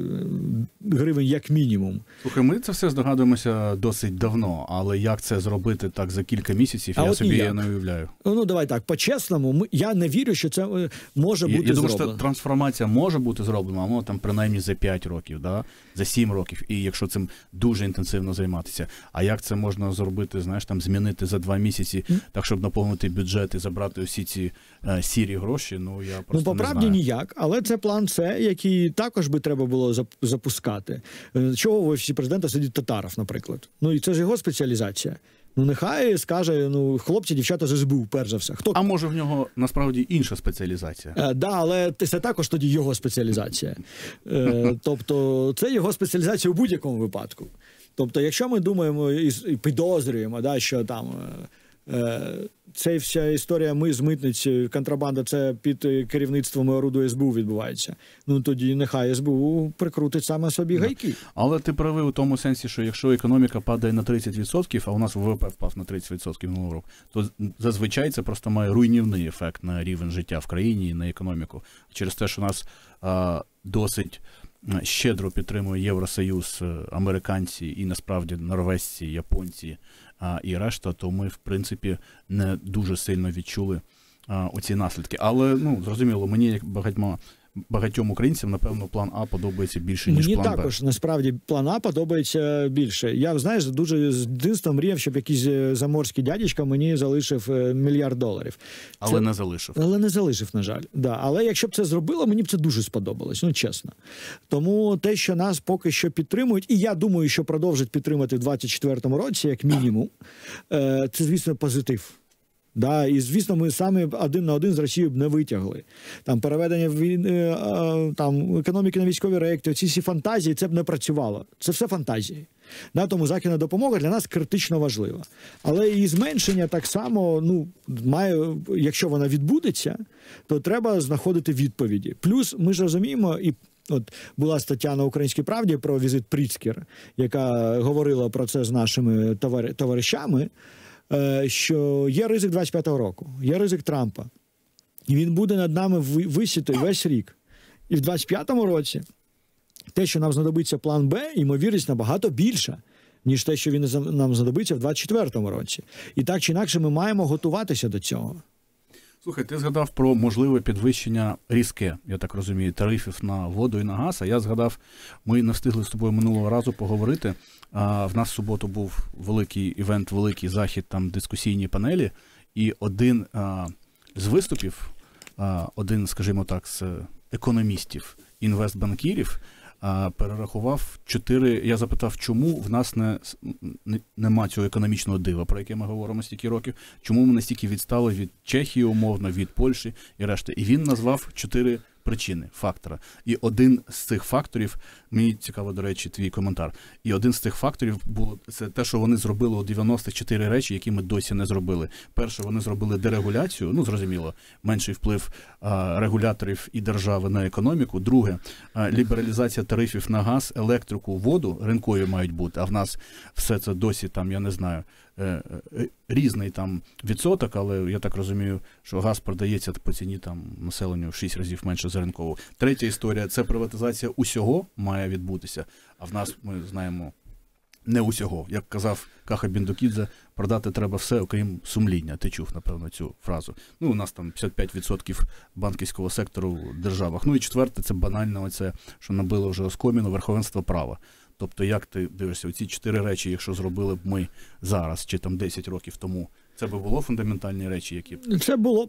B: гривень як мінімум.
C: Слухай, ми це все здогадуємося досить давно, але як це зробити так за кілька місяців,
B: а
C: я
B: собі
C: ніяк. не уявляю.
B: Ну, давай так, по-чесному, ми, я не вірю, що це може
C: я,
B: бути
C: я думаю,
B: зроблено.
C: що трансформація може бути зроблена, а воно там принаймні за п'ять років, да? За сім років, і якщо цим дуже інтенсивно займатися. А як це можна зробити, знаєш, там змінити за два місяці, mm. так, щоб наповнити бюджет і забрати усі ці е, сірі гроші, ну, я просто
B: ну,
C: не
B: по правді
C: знаю.
B: ніяк, але це план С, який також би треба було запускати. Чого в офісі президента сидить Татаров, наприклад? Ну, і це ж його спеціалізація. Ну, нехай скаже, ну, хлопці, дівчата з СБУ, перш за все. Хто?
C: А може в нього, насправді, інша спеціалізація?
B: Так, е, да, але це також тоді його спеціалізація. Е, тобто, це його спеціалізація у будь-якому випадку. Тобто, якщо ми думаємо і, і підозрюємо, да, що там... Е, Це вся історія ми з митниці, контрабанда, це під керівництвом ОРУ СБУ відбувається. Ну тоді нехай СБУ прикрутить саме собі гайки.
C: Але ти правий у тому сенсі, що якщо економіка падає на тридцять відсотків, а у нас ВВП впав на тридцять відсотків минулого року, то зазвичай це просто має руйнівний ефект на рівень життя в країні і на економіку. Через те, що нас а, досить щедро підтримує Євросоюз, американці і насправді норвежці, японці, а, і решта, то ми, в принципі, не дуже сильно відчули а, оці наслідки. Але, ну, зрозуміло, мені, як багатьма, багатьом українцям, напевно, план А подобається більше, ніж
B: мені
C: план Б.
B: Мені також, насправді, план А подобається більше. Я, знаєш, дуже з дитинства мріяв, щоб якийсь заморський дядечка мені залишив мільярд доларів.
C: Але
B: це...
C: не залишив.
B: Але не залишив, на жаль. Да. Але якщо б це зробило, мені б це дуже сподобалось, ну, чесно. Тому те, що нас поки що підтримують, і я думаю, що продовжать підтримати в двадцять четвертому році, як мінімум, це, звісно, позитив. Да, і, звісно, ми самі один на один з Росією б не витягли. Там переведення війни, там, економіки на військові реакти, ці всі фантазії, це б не працювало. Це все фантазії. Да, тому західна допомога для нас критично важлива. Але і зменшення так само, ну, має, якщо вона відбудеться, то треба знаходити відповіді. Плюс ми ж розуміємо, і от була стаття на «Українській правді» про візит Пріцкер, яка говорила про це з нашими товаришами, що є ризик двадцять п'ятого року, є ризик Трампа. І він буде над нами висіти весь рік. І в двадцять п'ятому році те, що нам знадобиться план Б, ймовірність набагато більша, ніж те, що він нам знадобиться в двадцять четвертому році. І так чи інакше ми маємо готуватися до цього.
C: Слухай, ти згадав про можливе підвищення різке, я так розумію, тарифів на воду і на газ. А я згадав, ми не встигли з тобою минулого разу поговорити. А, в нас в суботу був великий івент, великий захід, там дискусійні панелі. І один а, з виступів, а, один, скажімо так, з економістів, інвестбанкірів, а, перерахував чотири, я запитав, чому в нас не, не, нема цього економічного дива, про яке ми говоримо стільки років, чому ми настільки відстали від Чехії, умовно, від Польщі і решти. І він назвав чотири причини, фактора. І один з цих факторів, мені цікаво, до речі, твій коментар, і один з цих факторів було, це те, що вони зробили у дев'яностих чотири речі, які ми досі не зробили. Перше, вони зробили дерегуляцію, ну, зрозуміло, менший вплив а, регуляторів і держави на економіку. Друге, а, лібералізація тарифів на газ, електрику, воду, ринкові мають бути, а в нас все це досі, там, я не знаю, е, е, різний там відсоток, але я так розумію, що газ продається по ціні там населенню в шість разів менше за ринкову. Третя історія – це приватизація усього має відбутися, а в нас, ми знаємо, не усього. Як казав Каха Біндукідзе, продати треба все, окрім сумління. Ти чув, напевно, цю фразу. Ну, у нас там п'ятдесят п'ять відсотків банківського сектору в державах. Ну і четверте, це банально оце, що набило вже оскоміну, верховенство права. Тобто, як ти дивишся, оці чотири речі, якщо зробили б ми зараз, чи там десять років тому, це би було фундаментальні речі, які б...
B: Це було б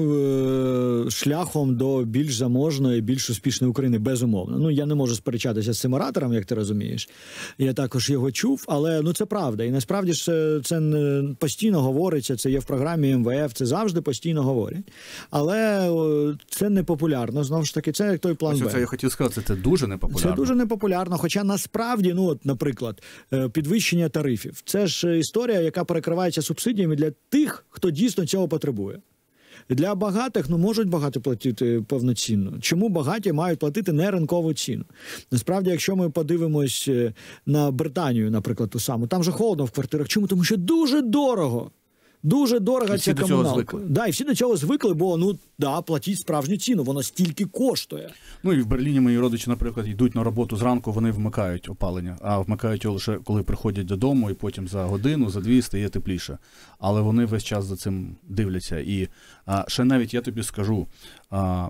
B: шляхом до більш заможної, більш успішної України, безумовно. Ну, я не можу сперечатися з цим оратором, як ти розумієш. Я також його чув, але ну це правда. І насправді ж це постійно говориться, це є в програмі ем ве еф, це завжди постійно говорять. Але це не популярно, знову ж таки, це як той план Б.
C: Це я хотів сказати, це дуже непопулярно.
B: Це дуже непопулярно, хоча насправді, ну от, наприклад, підвищення тарифів. Це ж історія, яка перекривається субсидіями для тих, хто дійсно цього потребує. Для багатих, ну, можуть багато платити повноцінно. Чому багаті мають платити неринкову ціну? Насправді, якщо ми подивимось на Британію, наприклад, ту саму, там же холодно в квартирах. Чому? Тому що дуже дорого. Дуже дорого ця комуналка. Да, і всі до цього звикли, бо, ну, да, платіть справжню ціну, воно стільки коштує.
C: Ну, і в Берліні мої родичі, наприклад, йдуть на роботу зранку, вони вмикають опалення, а вмикають його лише коли приходять додому, і потім за годину, за дві стає тепліше. Але вони весь час за цим дивляться. І а, ще навіть я тобі скажу, а,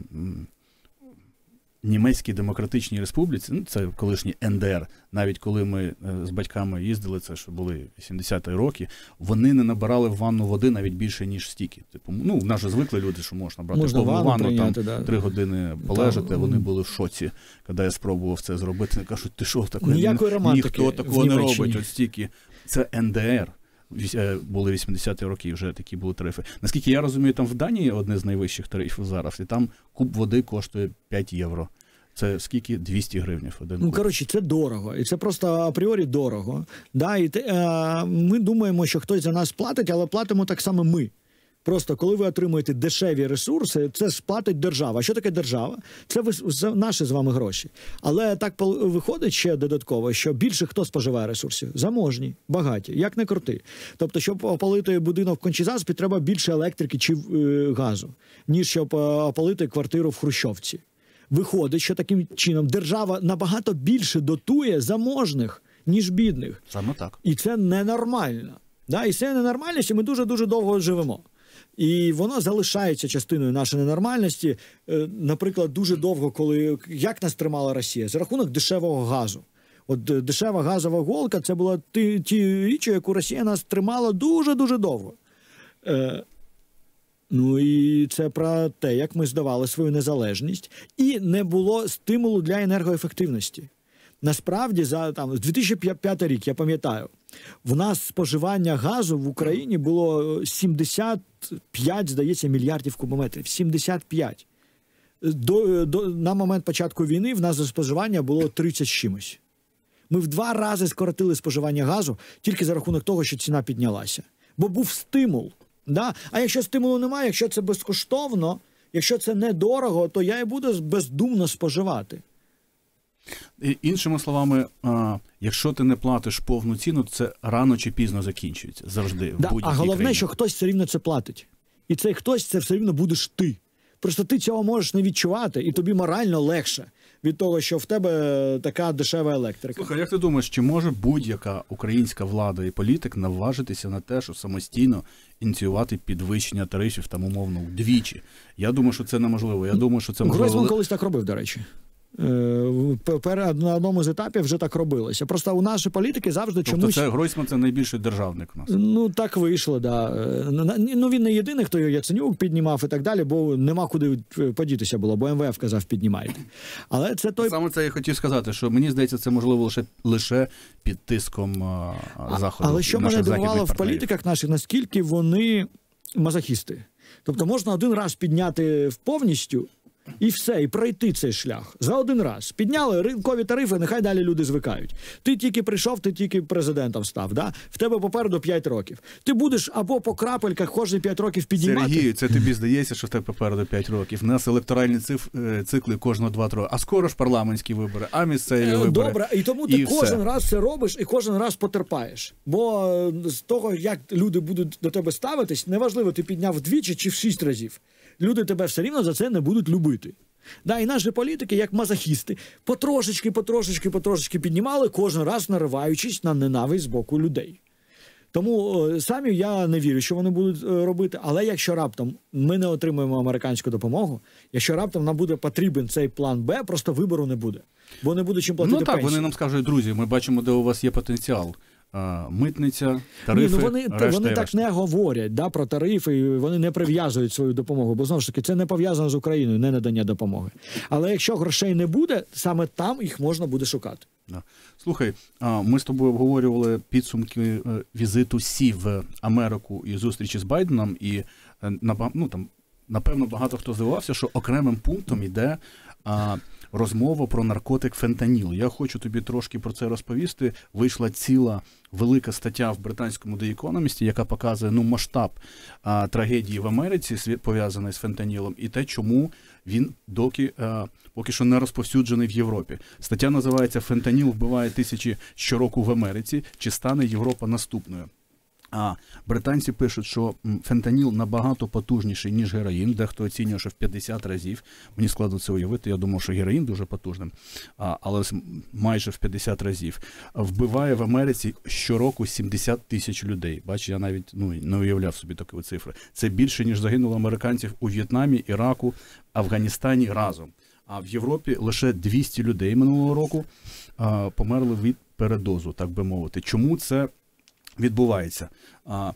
C: Німецькій Демократичній Республіці, ну, це колишній ен де ер, навіть коли ми з батьками їздили, це що були вісімдесяті роки, вони не набирали в ванну води навіть більше, ніж стільки. Типу, ну, в нас же звикли люди, що можна брати
B: можна
C: повну ванну, ванну
B: прийняти,
C: там
B: да.
C: три години полежати,
B: Там,
C: вони були в шоці, коли я спробував це зробити. Вони кажуть, ти що, такої,
B: ніякої романтики
C: ніхто такого
B: в
C: не
B: Німеччині.
C: робить, от стільки. Це ен де ер. Були вісімдесяті роки, вже такі були тарифи. Наскільки я розумію, там в Данії одне з найвищих тарифів зараз, і там куб води коштує п'ять євро. Це скільки? двісті гривнів один куб.
B: Ну, коротше, це дорого. І це просто апріорі дорого. Да? І те, е, ми думаємо, що хтось за нас платить, але платимо так само ми. Просто коли ви отримуєте дешеві ресурси, це сплатить держава. А що таке держава? Це ви, наші з вами гроші. Але так виходить ще додатково, що більше хто споживає ресурсів? Заможні, багаті, як не крути. Тобто, щоб опалити будинок в Кончі-Заспі, треба більше електрики чи е, газу, ніж щоб опалити квартиру в Хрущовці. Виходить, що таким чином держава набагато більше дотує заможних, ніж бідних.
C: Саме так.
B: І це ненормально. Да? І це ненормальність, і ми дуже-дуже довго живемо. І воно залишається частиною нашої ненормальності. Наприклад, дуже довго, коли як нас тримала Росія? За рахунок дешевого газу. От дешева газова голка – це була ті, ті річ, яку Росія нас тримала дуже-дуже довго. Е, ну і це про те, як ми здавали свою незалежність. І не було стимулу для енергоефективності. Насправді, за там, дві тисячі п'ятий рік, я пам'ятаю, в нас споживання газу в Україні було сімдесят п'ять, здається, мільярдів кубометрів. сімдесят п'ять. До, до, на момент початку війни в нас споживання було тридцять з чимось. Ми в два рази скоротили споживання газу тільки за рахунок того, що ціна піднялася. Бо був стимул. Да? А якщо стимулу немає, якщо це безкоштовно, якщо це недорого, то я і буду бездумно споживати.
C: Іншими словами, якщо ти не платиш повну ціну, то це рано чи пізно закінчується. Завжди.
B: Да,
C: в будь-якій
B: а головне,
C: країні.
B: що хтось все рівно це платить. І цей хтось це все рівно будеш ти. Просто ти цього можеш не відчувати, і тобі морально легше від того, що в тебе така дешева електрика.
C: Слухай, як ти думаєш, чи може будь-яка українська влада і політик наважитися на те, що самостійно ініціювати підвищення тарифів там умовно вдвічі? Я думаю, що це неможливо. Я думаю, що це можливо.
B: Гройсман колись так робив, до речі. На одному з етапів вже так робилося. Просто у наші політики завжди
C: тобто
B: чомусь...
C: Тобто це Гройсман – це найбільший державник у нас?
B: Ну, так вийшло, да. Ну, він не єдиний, хто Яценюк піднімав і так далі, бо нема куди подітися було, бо ем ве еф казав, піднімайте. Але це той...
C: Саме це я хотів сказати, що мені здається, це можливо лише, лише під тиском а, Заходу.
B: Але що мене дивувало в політиках наших, наскільки вони мазохісти. Тобто можна один раз підняти повністю, І все, і пройти цей шлях. За один раз. Підняли ринкові тарифи, нехай далі люди звикають. Ти тільки прийшов, ти тільки президентом став. Да? В тебе попереду п'ять років. Ти будеш або по крапельках кожні п'ять років підіймати.
C: Сергію, це тобі здається, що в тебе попереду п'ять років. У нас електоральні циф... цикли кожного два-три роки. А скоро ж парламентські вибори, а місцеві вибори.
B: Добре, і тому ти
C: і
B: кожен
C: все.
B: раз це робиш і кожен раз потерпаєш. Бо з того, як люди будуть до тебе ставитись, неважливо, ти підняв вдвічі чи в шість разів. Люди тебе все рівно за це не будуть любити. Да, і наші політики, як мазохісти, потрошечки, потрошечки, потрошечки піднімали, кожен раз нариваючись на ненависть з боку людей. Тому самі я не вірю, що вони будуть робити, але якщо раптом ми не отримаємо американську допомогу, якщо раптом нам буде потрібен цей план Б, просто вибору не буде. Бо не буде чим платити
C: Ну так,
B: пенсії.
C: вони нам скажуть, друзі, ми бачимо, де у вас є потенціал. А, митниця, тарифи,
B: Ні, ну вони,
C: решта
B: вони
C: і
B: так
C: решта.
B: не говорять, да, про тарифи, і вони не прив'язують свою допомогу, бо знову ж таки це не пов'язано з Україною, не надання допомоги. Але якщо грошей не буде, саме там їх можна буде шукати.
C: Да. Слухай, а, ми з тобою обговорювали підсумки е, візиту Сі в Америку і зустрічі з Байденом, і е, наба- ну, там, напевно, багато хто здивувався, що окремим пунктом йде а, розмова про наркотик фентаніл. Я хочу тобі трошки про це розповісти. Вийшла ціла велика стаття в британському The Economist, яка показує ну, масштаб а, трагедії в Америці, сві- пов'язаний з фентанілом, і те, чому він доки, а, поки що не розповсюджений в Європі. Стаття називається «Фентаніл вбиває тисячі щороку в Америці. Чи стане Європа наступною?» А британці пишуть, що фентаніл набагато потужніший, ніж героїн. Дехто оцінює, що в п'ятдесят разів. Мені складно це уявити. Я думав, що героїн дуже потужним, а, але майже в п'ятдесят разів. Вбиває в Америці щороку сімдесят тисяч людей. Бачиш, я навіть ну, не уявляв собі такі цифри. Це більше, ніж загинуло американців у В'єтнамі, Іраку, Афганістані разом. А в Європі лише двісті людей минулого року а, померли від передозу, так би мовити. Чому це відбувається? А,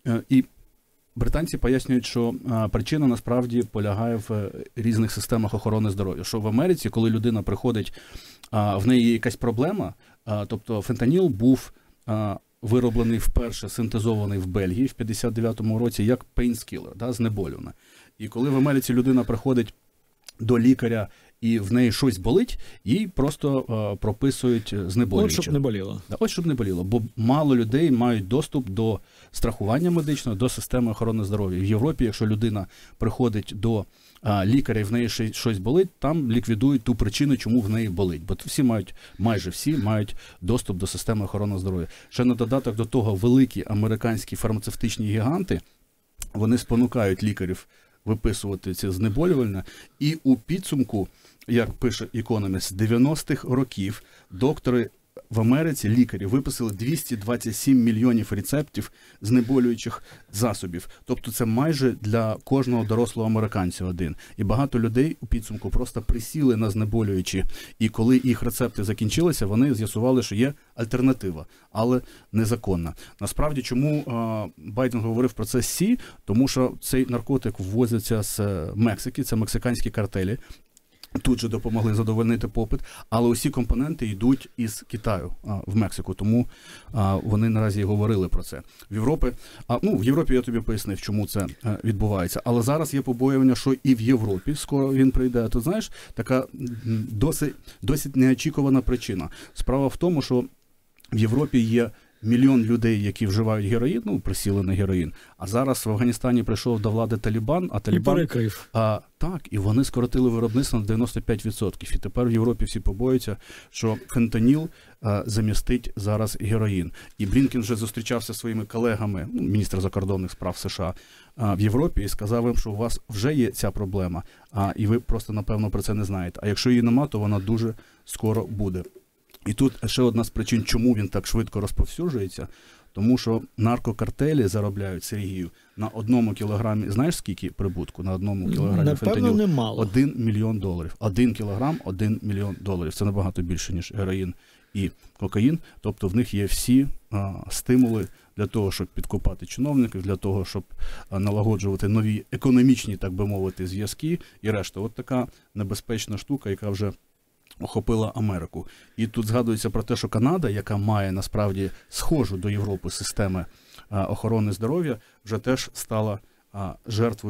C: і британці пояснюють, що а, причина насправді полягає в різних системах охорони здоров'я. Що в Америці, коли людина приходить, а, в неї є якась проблема, а, тобто фентаніл був а, вироблений вперше, синтезований в Бельгії в п'ятдесят дев'ятому році як пейнскілер, да, знеболювальне. І коли в Америці людина приходить до лікаря і в неї щось болить, їй просто е, прописують знеболююче.
B: От щоб не боліло.
C: Да, от щоб не боліло, бо мало людей мають доступ до страхування медичного, до системи охорони здоров'я. В Європі, якщо людина приходить до е, лікаря і в неї ще щось болить, там ліквідують ту причину, чому в неї болить. Бо всі мають, майже всі мають доступ до системи охорони здоров'я. Ще на додаток до того, великі американські фармацевтичні гіганти, вони спонукають лікарів виписувати ці знеболювальне. І у підсумку, як пише Economist, з дев'яностих років доктори в Америці, лікарі, виписали двісті двадцять сім мільйонів рецептів знеболюючих засобів. Тобто це майже для кожного дорослого американця один. І багато людей у підсумку просто присіли на знеболюючі. І коли їх рецепти закінчилися, вони з'ясували, що є альтернатива, але незаконна. Насправді, чому а, Байден говорив про це Сі? Тому що цей наркотик ввозиться з Мексики, це мексиканські картелі. Тут же допомогли задовольнити попит, але усі компоненти йдуть із Китаю а, в Мексику, тому а, вони наразі і говорили про це. В Європі, а, ну, в Європі я тобі пояснив, чому це а, відбувається, але зараз є побоювання, що і в Європі скоро він прийде. Тут, знаєш, така досить, досить неочікувана причина. Справа в тому, що в Європі є мільйон людей, які вживають героїн, ну, присіли на героїн. А зараз в Афганістані прийшов до влади Талібан, а Талібан...
B: І перекрив.
C: А, так, і вони скоротили виробництво на дев'яносто п'ять відсотків. І тепер в Європі всі побоюються, що фентаніл а, замістить зараз героїн. І Блінкен вже зустрічався зі своїми колегами, ну, міністр закордонних справ США, а, в Європі, і сказав їм, що у вас вже є ця проблема, а, і ви просто, напевно, про це не знаєте. А якщо її нема, то вона дуже скоро буде. І тут ще одна з причин, чому він так швидко розповсюджується, тому що наркокартелі заробляють, Сергію, на одному кілограмі, знаєш скільки прибутку на одному кілограмі
B: Напевно,
C: фентанілу?
B: немало.
C: Один мільйон доларів. Один кілограм, один мільйон доларів. Це набагато більше, ніж героїн і кокаїн. Тобто в них є всі а, стимули для того, щоб підкупати чиновників, для того, щоб а, налагоджувати нові економічні, так би мовити, зв'язки і решта. От така небезпечна штука, яка вже охопила Америку. І тут згадується про те, що Канада, яка має насправді схожу до Європи системи а, охорони здоров'я, вже теж стала а, жертвою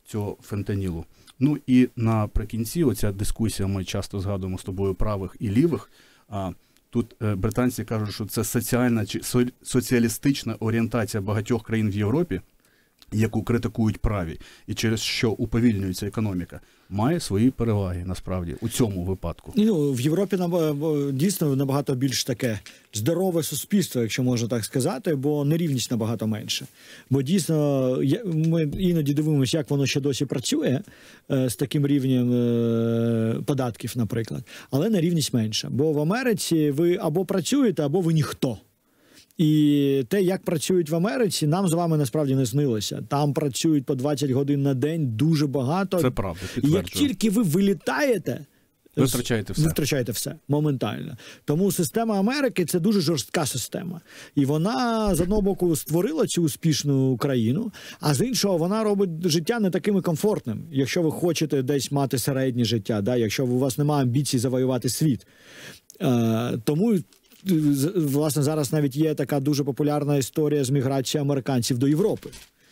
C: цього фентанілу. Ну і наприкінці оця дискусія, ми часто згадуємо з тобою правих і лівих, а тут е, британці кажуть, що це соціальна чи со, соціалістична орієнтація багатьох країн в Європі, яку критикують праві, і через що уповільнюється економіка, має свої переваги, насправді, у цьому випадку.
B: Ну, в Європі дійсно набагато більш таке здорове суспільство, якщо можна так сказати, бо нерівність набагато менше. Бо дійсно, ми іноді дивимося, як воно ще досі працює з таким рівнем податків, наприклад, але нерівність менша. Бо в Америці ви або працюєте, або ви ніхто. І те, як працюють в Америці, нам з вами насправді не снилося. Там працюють по двадцять годин на день дуже багато.
C: Це правда,
B: підтверджую. І як тільки ви вилітаєте,
C: ви втрачаєте все.
B: Ви втрачаєте все моментально. Тому система Америки – це дуже жорстка система. І вона, з одного боку, створила цю успішну країну, а з іншого, вона робить життя не таким комфортним. Якщо ви хочете десь мати середнє життя, да? Якщо у вас немає амбіцій завоювати світ. Е, тому... Власне, зараз навіть є така дуже популярна історія з міграцією американців до Європи.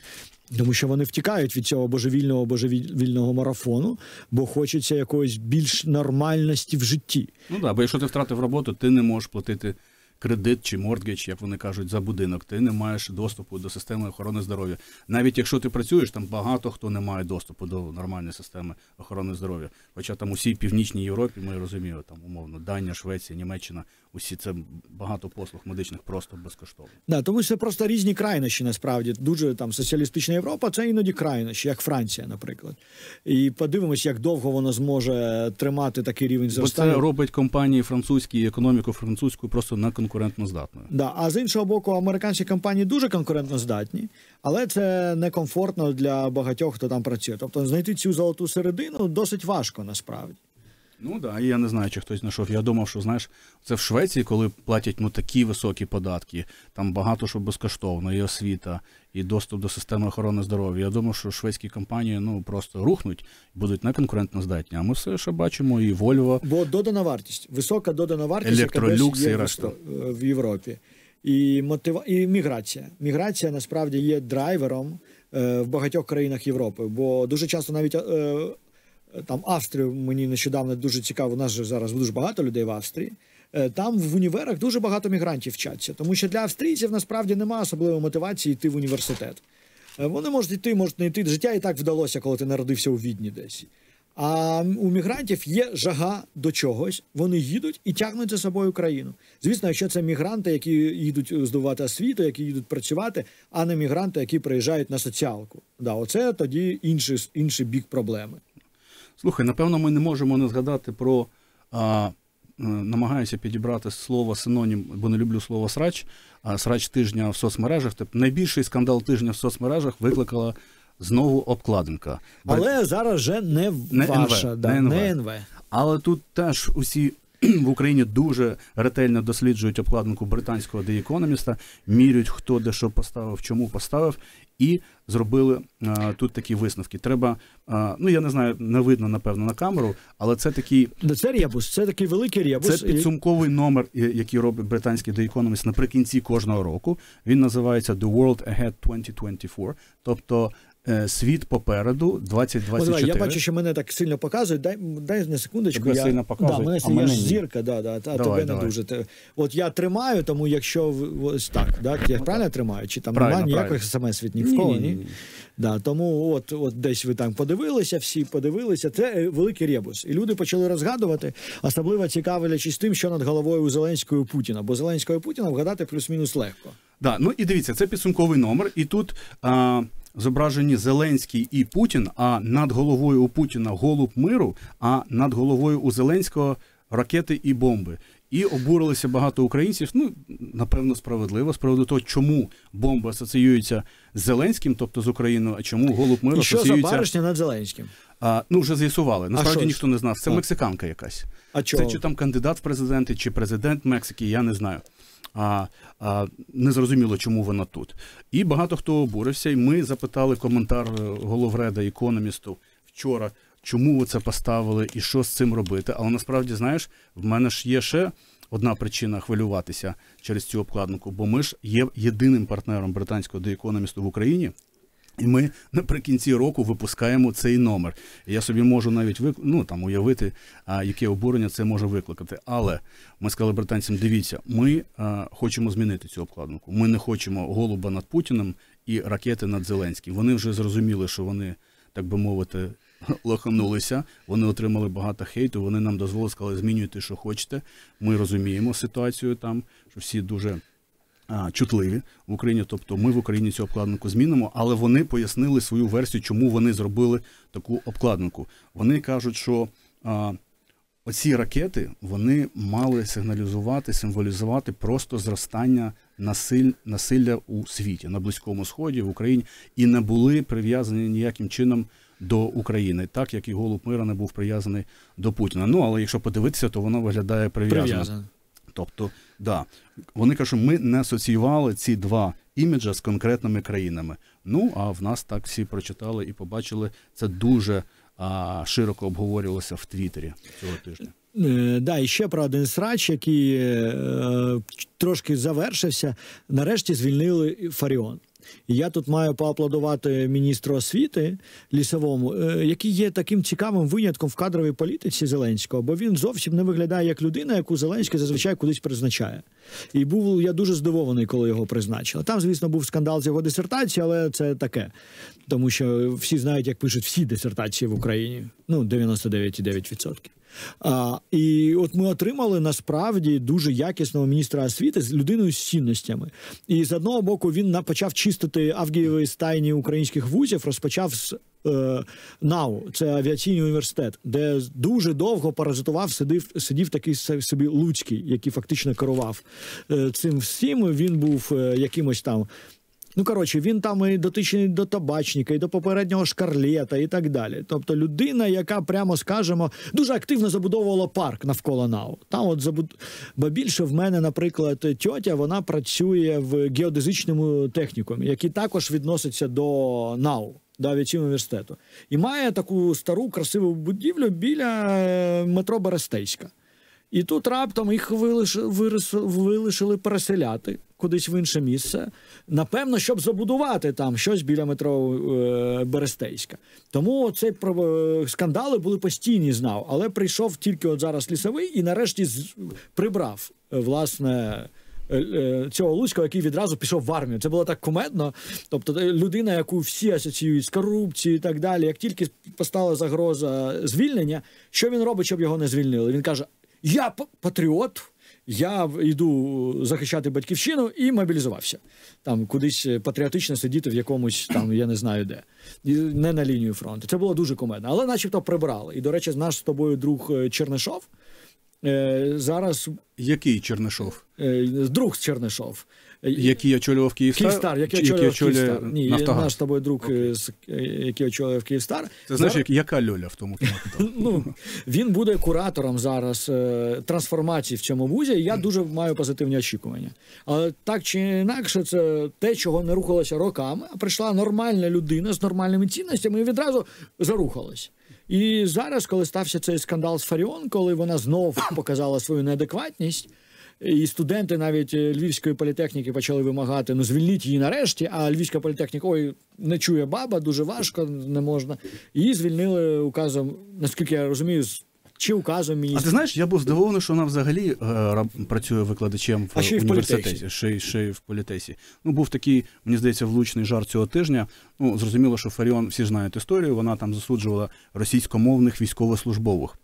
B: Тому що вони втікають від цього божевільного божевільного марафону, бо хочеться якоїсь більш нормальності в житті.
C: Ну так, бо якщо ти втратив роботу, ти не можеш платити кредит чи мортгедж, як вони кажуть, за будинок. Ти не маєш доступу до системи охорони здоров'я. Навіть якщо ти працюєш, там багато хто не має доступу до нормальної системи охорони здоров'я. Хоча там усій Північній Європі, ми розуміємо, там умовно, Данія, Швеція, Німеччина, усі це багато послуг медичних просто безкоштовно.
B: Да, тому це просто різні крайнощі, насправді. Дуже там соціалістична Європа, це іноді крайнощі, як Франція, наприклад. І подивимось, як довго вона зможе тримати такий рівень зростання.
C: Бо це робить компанії французькі, економіку французьку просто на конкурентноздатною.
B: Да, а з іншого боку, американські компанії дуже конкурентноздатні, але це некомфортно для багатьох, хто там працює. Тобто знайти цю золоту середину досить важко, насправді.
C: Ну так, да, я не знаю, чи хтось знайшов. Я думав, що, знаєш, це в Швеції, коли платять ну, такі високі податки, там багато що безкоштовно, і освіта, і доступ до системи охорони здоров'я. Я думав, що шведські компанії ну, просто рухнуть, будуть неконкурентноздатні. А ми все ще бачимо і Volvo.
B: Бо додана вартість, висока додана вартість,
C: Електролюкс
B: яка
C: і
B: є
C: решта.
B: в Європі. І, мотива... і міграція. Міграція, насправді, є драйвером е, в багатьох країнах Європи. Бо дуже часто навіть... Е, Там Австрію мені нещодавно дуже цікаво, у нас же зараз дуже багато людей в Австрії. Там в універах дуже багато мігрантів вчаться, тому що для австрійців насправді немає особливої мотивації йти в університет. Вони можуть йти, можуть не йти. Життя і так вдалося, коли ти народився у Відні десь. А у мігрантів є жага до чогось, вони їдуть і тягнуть за собою країну. Звісно, якщо це мігранти, які їдуть здобувати освіту, які їдуть працювати, а не мігранти, які приїжджають на соціалку. Да, оце тоді інший, інший бік проблеми.
C: Слухай, напевно, ми не можемо не згадати про, а, намагаюся підібрати слово синонім, бо не люблю слово срач, а срач тижня в соцмережах. Тобто найбільший скандал тижня в соцмережах викликала знову обкладинка.
B: Але зараз вже не,
C: не
B: ваша,
C: ен ве,
B: да,
C: не ен ве.
B: не ен ве.
C: Але тут теж усі в Україні дуже ретельно досліджують обкладинку британського The Economist, міряють, хто де що поставив, чому поставив, і зробили а, тут такі висновки. Треба, а, ну я не знаю, не видно, напевно, на камеру, але це такий...
B: Це ребус, це такий великий ребус.
C: Це підсумковий номер, який робить британський The Economist наприкінці кожного року. Він називається The World Ahead двадцять двадцять чотири, тобто світ попереду двадцять двадцять чотири.
B: О, давай, я бачу, що мене так сильно показують. Дай, дай на секундочку.
C: Тебе
B: я...
C: сильно показують,
B: да, мене,
C: а мене
B: я ж
C: ні.
B: зірка, да, да, а
C: давай,
B: тебе
C: давай.
B: не дуже. От я тримаю, тому якщо ось так, да, я
C: ну,
B: правильно
C: так.
B: тримаю? Чи там
C: Правильно,
B: немає
C: правильно.
B: ніяких смс від ні в кого?
C: Ні, ні, ні.
B: ні? Да, тому от, от десь ви там подивилися, всі подивилися. Це великий ребус. І люди почали розгадувати, особливо цікавлячись тим, що над головою у Зеленського і Путіна. Бо Зеленського і Путіна вгадати плюс-мінус легко.
C: Да, ну і дивіться, це підсумковий номер, і тут а, зображені Зеленський і Путін, а над головою у Путіна голуб миру, а над головою у Зеленського ракети і бомби. І обурилися багато українців, ну, напевно, справедливо, з приводу того, чому бомби асоціюються з Зеленським, тобто з Україною, а чому голуб миру
B: І що
C: асоціюється...
B: за баришня над Зеленським?
C: А, ну, вже з'ясували. Насправді ніхто не знав. Це
B: а.
C: мексиканка якась.
B: А чого?
C: Це чи там кандидат в президенти, чи президент Мексики, я не знаю. А, а, незрозуміло, чому вона тут. І багато хто обурився, і ми запитали коментар головреда «Економісту» вчора, чому ви це поставили і що з цим робити. Але насправді, знаєш, в мене ж є ще одна причина хвилюватися через цю обкладинку, бо ми ж є єдиним партнером британського The Economist в Україні, І ми наприкінці року випускаємо цей номер. І я собі можу навіть вик... ну, там, уявити, а, яке обурення це може викликати. Але ми сказали британцям, дивіться, ми а, хочемо змінити цю обкладинку. Ми не хочемо голуба над Путіним і ракети над Зеленським. Вони вже зрозуміли, що вони, так би мовити, лоханулися, вони отримали багато хейту, вони нам дозволили, сказали, змінюйте, що хочете. Ми розуміємо ситуацію там, що всі дуже а, чутливі в Україні, тобто ми в Україні цю обкладинку змінимо, але вони пояснили свою версію, чому вони зробили таку обкладинку. Вони кажуть, що а, оці ракети, вони мали сигналізувати, символізувати просто зростання насиль, насилля у світі, на Близькому Сході, в Україні, і не були прив'язані ніяким чином до України, так як і голуб мира не був прив'язаний до Путіна. Ну, але якщо подивитися, то воно виглядає прив'язано. Тобто, да, вони кажуть, ми не асоціювали ці два іміджа з конкретними країнами. Ну, а в нас так всі прочитали і побачили, це дуже а, широко обговорювалося в Твіттері цього тижня.
B: Е, да, і ще про один срач, який е, трошки завершився. Нарешті звільнили Фаріон. І я тут маю поаплодувати міністру освіти Лісовому, який є таким цікавим винятком в кадровій політиці Зеленського, бо він зовсім не виглядає як людина, яку Зеленський зазвичай кудись призначає. І був я дуже здивований, коли його призначили. Там, звісно, був скандал з його дисертації, але це таке. Тому що всі знають, як пишуть всі дисертації в Україні. Ну, дев'яносто дев'ять цілих дев'ять десятих відсотка. А, і от ми отримали насправді дуже якісного міністра освіти з людиною з цінностями. І з одного боку він почав чистити авгієві стайні українських вузів, розпочав з е, НАУ, це авіаційний університет, де дуже довго паразитував, сидів, сидів такий собі Луцький, який фактично керував е, цим всім. Він був е, якимось там. Ну, коротше, він там і дотичний до табачника, і до попереднього Шкарлета, і так далі. Тобто людина, яка, прямо скажемо, дуже активно забудовувала парк навколо НАУ. Там от забуд... Бо більше в мене, наприклад, тьотя, вона працює в геодезичному технікумі, який також відноситься до НАУ, до авіаційного університету. І має таку стару красиву будівлю біля метро Берестейська. І тут раптом їх вилишили, вилишили переселяти кудись в інше місце. Напевно, щоб забудувати там щось біля метро е, Берестейська. Тому цей е, скандали були постійні, знав. Але прийшов тільки от зараз Лісовий і нарешті з, прибрав, е, власне, е, е, цього Луцького, який відразу пішов в армію. Це було так кумедно. Тобто людина, яку всі асоціюють з корупцією і так далі, як тільки постала загроза звільнення, що він робить, щоб його не звільнили? Він каже: я патріот, я йду захищати батьківщину, і мобілізувався. Там кудись патріотично сидіти в якомусь, там, я не знаю де. І не на лінію фронту. Це було дуже кумедно. Але начебто прибрали. І, до речі, наш з тобою друг Чернишов е, зараз...
C: Який Чернишов?
B: Е, друг Чернишов.
C: Який очолював Київстар?
B: Київстар, який очолював Київстар. Ні, Нафтогаз. Наш з тобою друг, okay. який очолював Київстар.
C: Це знаєш, зараз... яка Льоля в тому кіно?
B: Ну, він буде куратором зараз е, трансформації в цьому вузі, і я дуже маю позитивні очікування. Але так чи інакше, це те, чого не рухалося роками, а прийшла нормальна людина з нормальними цінностями і відразу зарухалась. І зараз, коли стався цей скандал з Фаріон, коли вона знов показала свою неадекватність, і студенти навіть Львівської політехніки почали вимагати, ну, звільніть її нарешті, а Львівська політехніка, ой, не чує баба, дуже важко, не можна. Її звільнили указом, наскільки я розумію, чи указом міністра.
C: А ти знаєш, я був здивований, що вона взагалі е, працює викладачем в а ще університеті, ще, ще й в політесі. Ну, був такий, мені здається, влучний жарт цього тижня. Ну, зрозуміло, що Фаріон, всі знають історію, вона там засуджувала російськомовних військовослужбових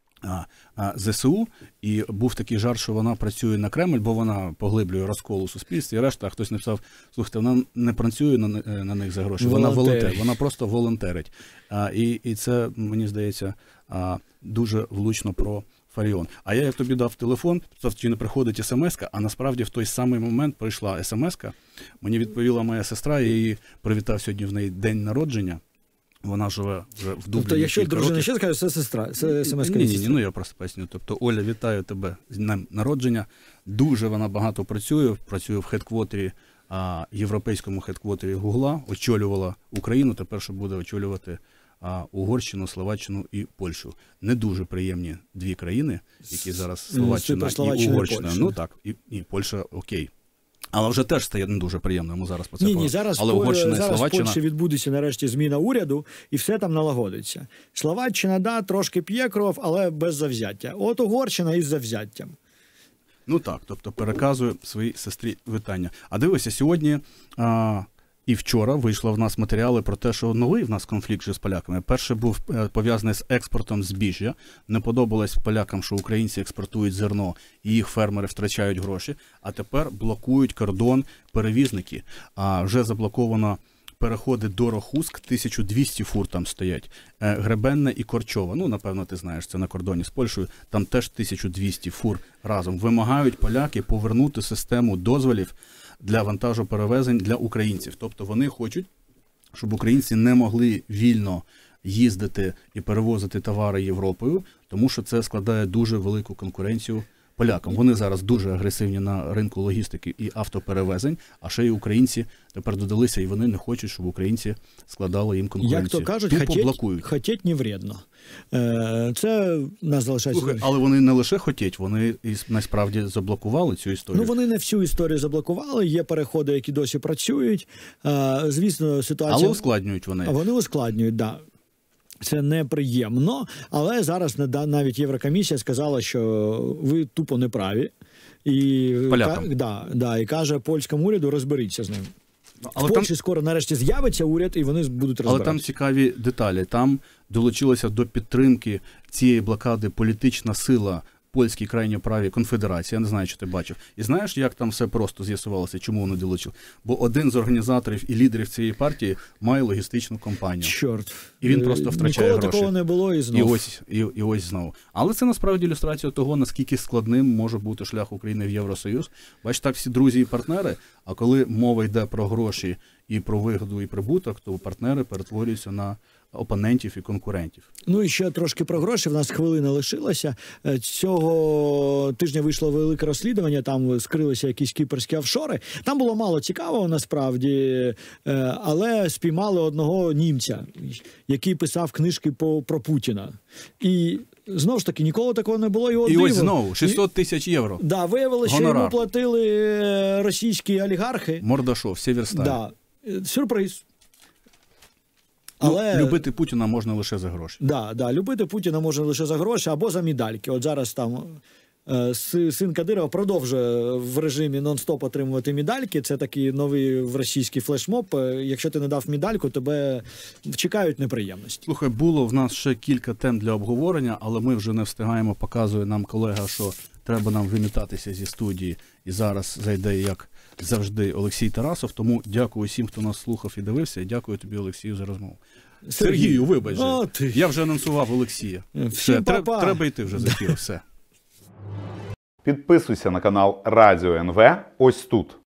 C: ЗСУ, і був такий жарт, що вона працює на Кремль, бо вона поглиблює розкол у суспільстві, і решта, а хтось написав: слухайте, вона не працює на, на них за гроші, вона волонтер, вона просто волонтерить. А, і, і це, мені здається, а, дуже влучно про Фаріон. А я, як тобі дав телефон, питав, чи не приходить смс-ка, а насправді в той самий момент прийшла смс-ка, мені відповіла моя сестра, я її привітав сьогодні, в неї день народження. Вона живе вже в Дубліні.
B: Тобто, якщо дружина ще скаже, це сестра, це смс-ка.
C: Ні, ні, ні, ну я просто поясню. Тобто, Оля, вітаю тебе з днем народження. Дуже вона багато працює, працює в хедквотері, а, європейському хедквотері Гугла, очолювала Україну, тепер що буде очолювати а, Угорщину, Словаччину і Польщу. Не дуже приємні дві країни, які зараз Словаччина і Угорщина. Ну так, і, і Польща окей. Але вже теж стає не дуже приємно йому зараз по це
B: Ні,
C: говорити.
B: ні, зараз,
C: Але Угорщина і
B: зараз в
C: Словаччина...
B: Польщі відбудеться нарешті зміна уряду, і все там налагодиться. Словаччина, да, трошки п'є кров, але без завзяття. От Угорщина із завзяттям.
C: Ну так, тобто переказую своїй сестрі вітання. А дивися, сьогодні а, і вчора вийшли в нас матеріали про те, що новий в нас конфлікт вже з поляками. Перший був пов'язаний з експортом збіжжя. Не подобалось полякам, що українці експортують зерно і їх фермери втрачають гроші. А тепер блокують кордон перевізники. А вже заблоковано переходи до Рохуск, тисяча двісті фур там стоять. Гребенне і Корчова, ну, напевно, ти знаєш, це на кордоні з Польщею, там теж тисяча двісті фур разом. Вимагають поляки повернути систему дозволів для вантажоперевезень для українців. Тобто вони хочуть, щоб українці не могли вільно їздити і перевозити товари Європою, тому що це складає дуже велику конкуренцію полякам. Вони зараз дуже агресивні на ринку логістики і автоперевезень, а ще й українці тепер додалися, і вони не хочуть, щоб українці складали їм конкуренцію.
B: Як то кажуть,
C: Тупо
B: хотіть,
C: блокують.
B: хотіть не вредно. Це нас залишається.
C: Слухай, але вони не лише хотять, вони і насправді заблокували цю історію.
B: Ну, вони не всю історію заблокували, є переходи, які досі працюють. Звісно, ситуація...
C: Але ускладнюють вони.
B: Вони ускладнюють, так. Да. Це неприємно, але зараз навіть Єврокомісія сказала, що ви тупо неправі. І,
C: Полякам.
B: да, да, і каже польському уряду, розберіться з ним.
C: Але
B: в Польщі
C: там...
B: скоро нарешті з'явиться уряд, і вони будуть розбиратися.
C: Але там цікаві деталі. Там долучилася до підтримки цієї блокади політична сила Польській крайньо правій конфедерації. Я не знаю, чи ти бачив. І знаєш, як там все просто з'ясувалося, чому вони долучили? Бо один з організаторів і лідерів цієї партії має логістичну компанію.
B: Чорт.
C: І він просто втрачає
B: Ніколи
C: гроші.
B: такого не було і знову.
C: І ось, і, і ось знову. Але це насправді ілюстрація того, наскільки складним може бути шлях України в Євросоюз. Бач, так всі друзі і партнери, а коли мова йде про гроші і про вигоду і прибуток, то партнери перетворюються на опонентів і конкурентів.
B: Ну і ще трошки про гроші. В нас хвилина лишилася. Цього тижня вийшло велике розслідування, там скрилися якісь кіпрські офшори. Там було мало цікавого насправді, але спіймали одного німця, який писав книжки по, про Путіна. І знову ж таки, ніколи такого не було. Його
C: і
B: диво.
C: Ось знову, шістсот тисяч євро.
B: Да, виявилося, що йому платили російські олігархи.
C: Мордашов, Сєвєрсталь.
B: Да. Сюрприз.
C: Але... Ну, любити Путіна можна лише за гроші.
B: Да, да, любити Путіна можна лише за гроші або за медальки. От зараз там е, син Кадирова продовжує в режимі нон-стоп отримувати медальки. Це такий новий в російський флешмоб. Якщо ти не дав медальку, тебе чекають неприємності.
C: Слухай, було в нас ще кілька тем для обговорення, але ми вже не встигаємо. Показує нам колега, що треба нам вимітатися зі студії. І зараз зайде, як завжди, Олексій Тарасов. Тому дякую всім, хто нас слухав і дивився. І дякую тобі, Олексію, за розмову.
B: Сергій.
C: Сергію, вибач.
B: О, ти...
C: Я вже анонсував Олексія. Все, треба, треба йти вже з ефіру. Все.
D: Підписуйся на канал Радіо ен ве ось тут.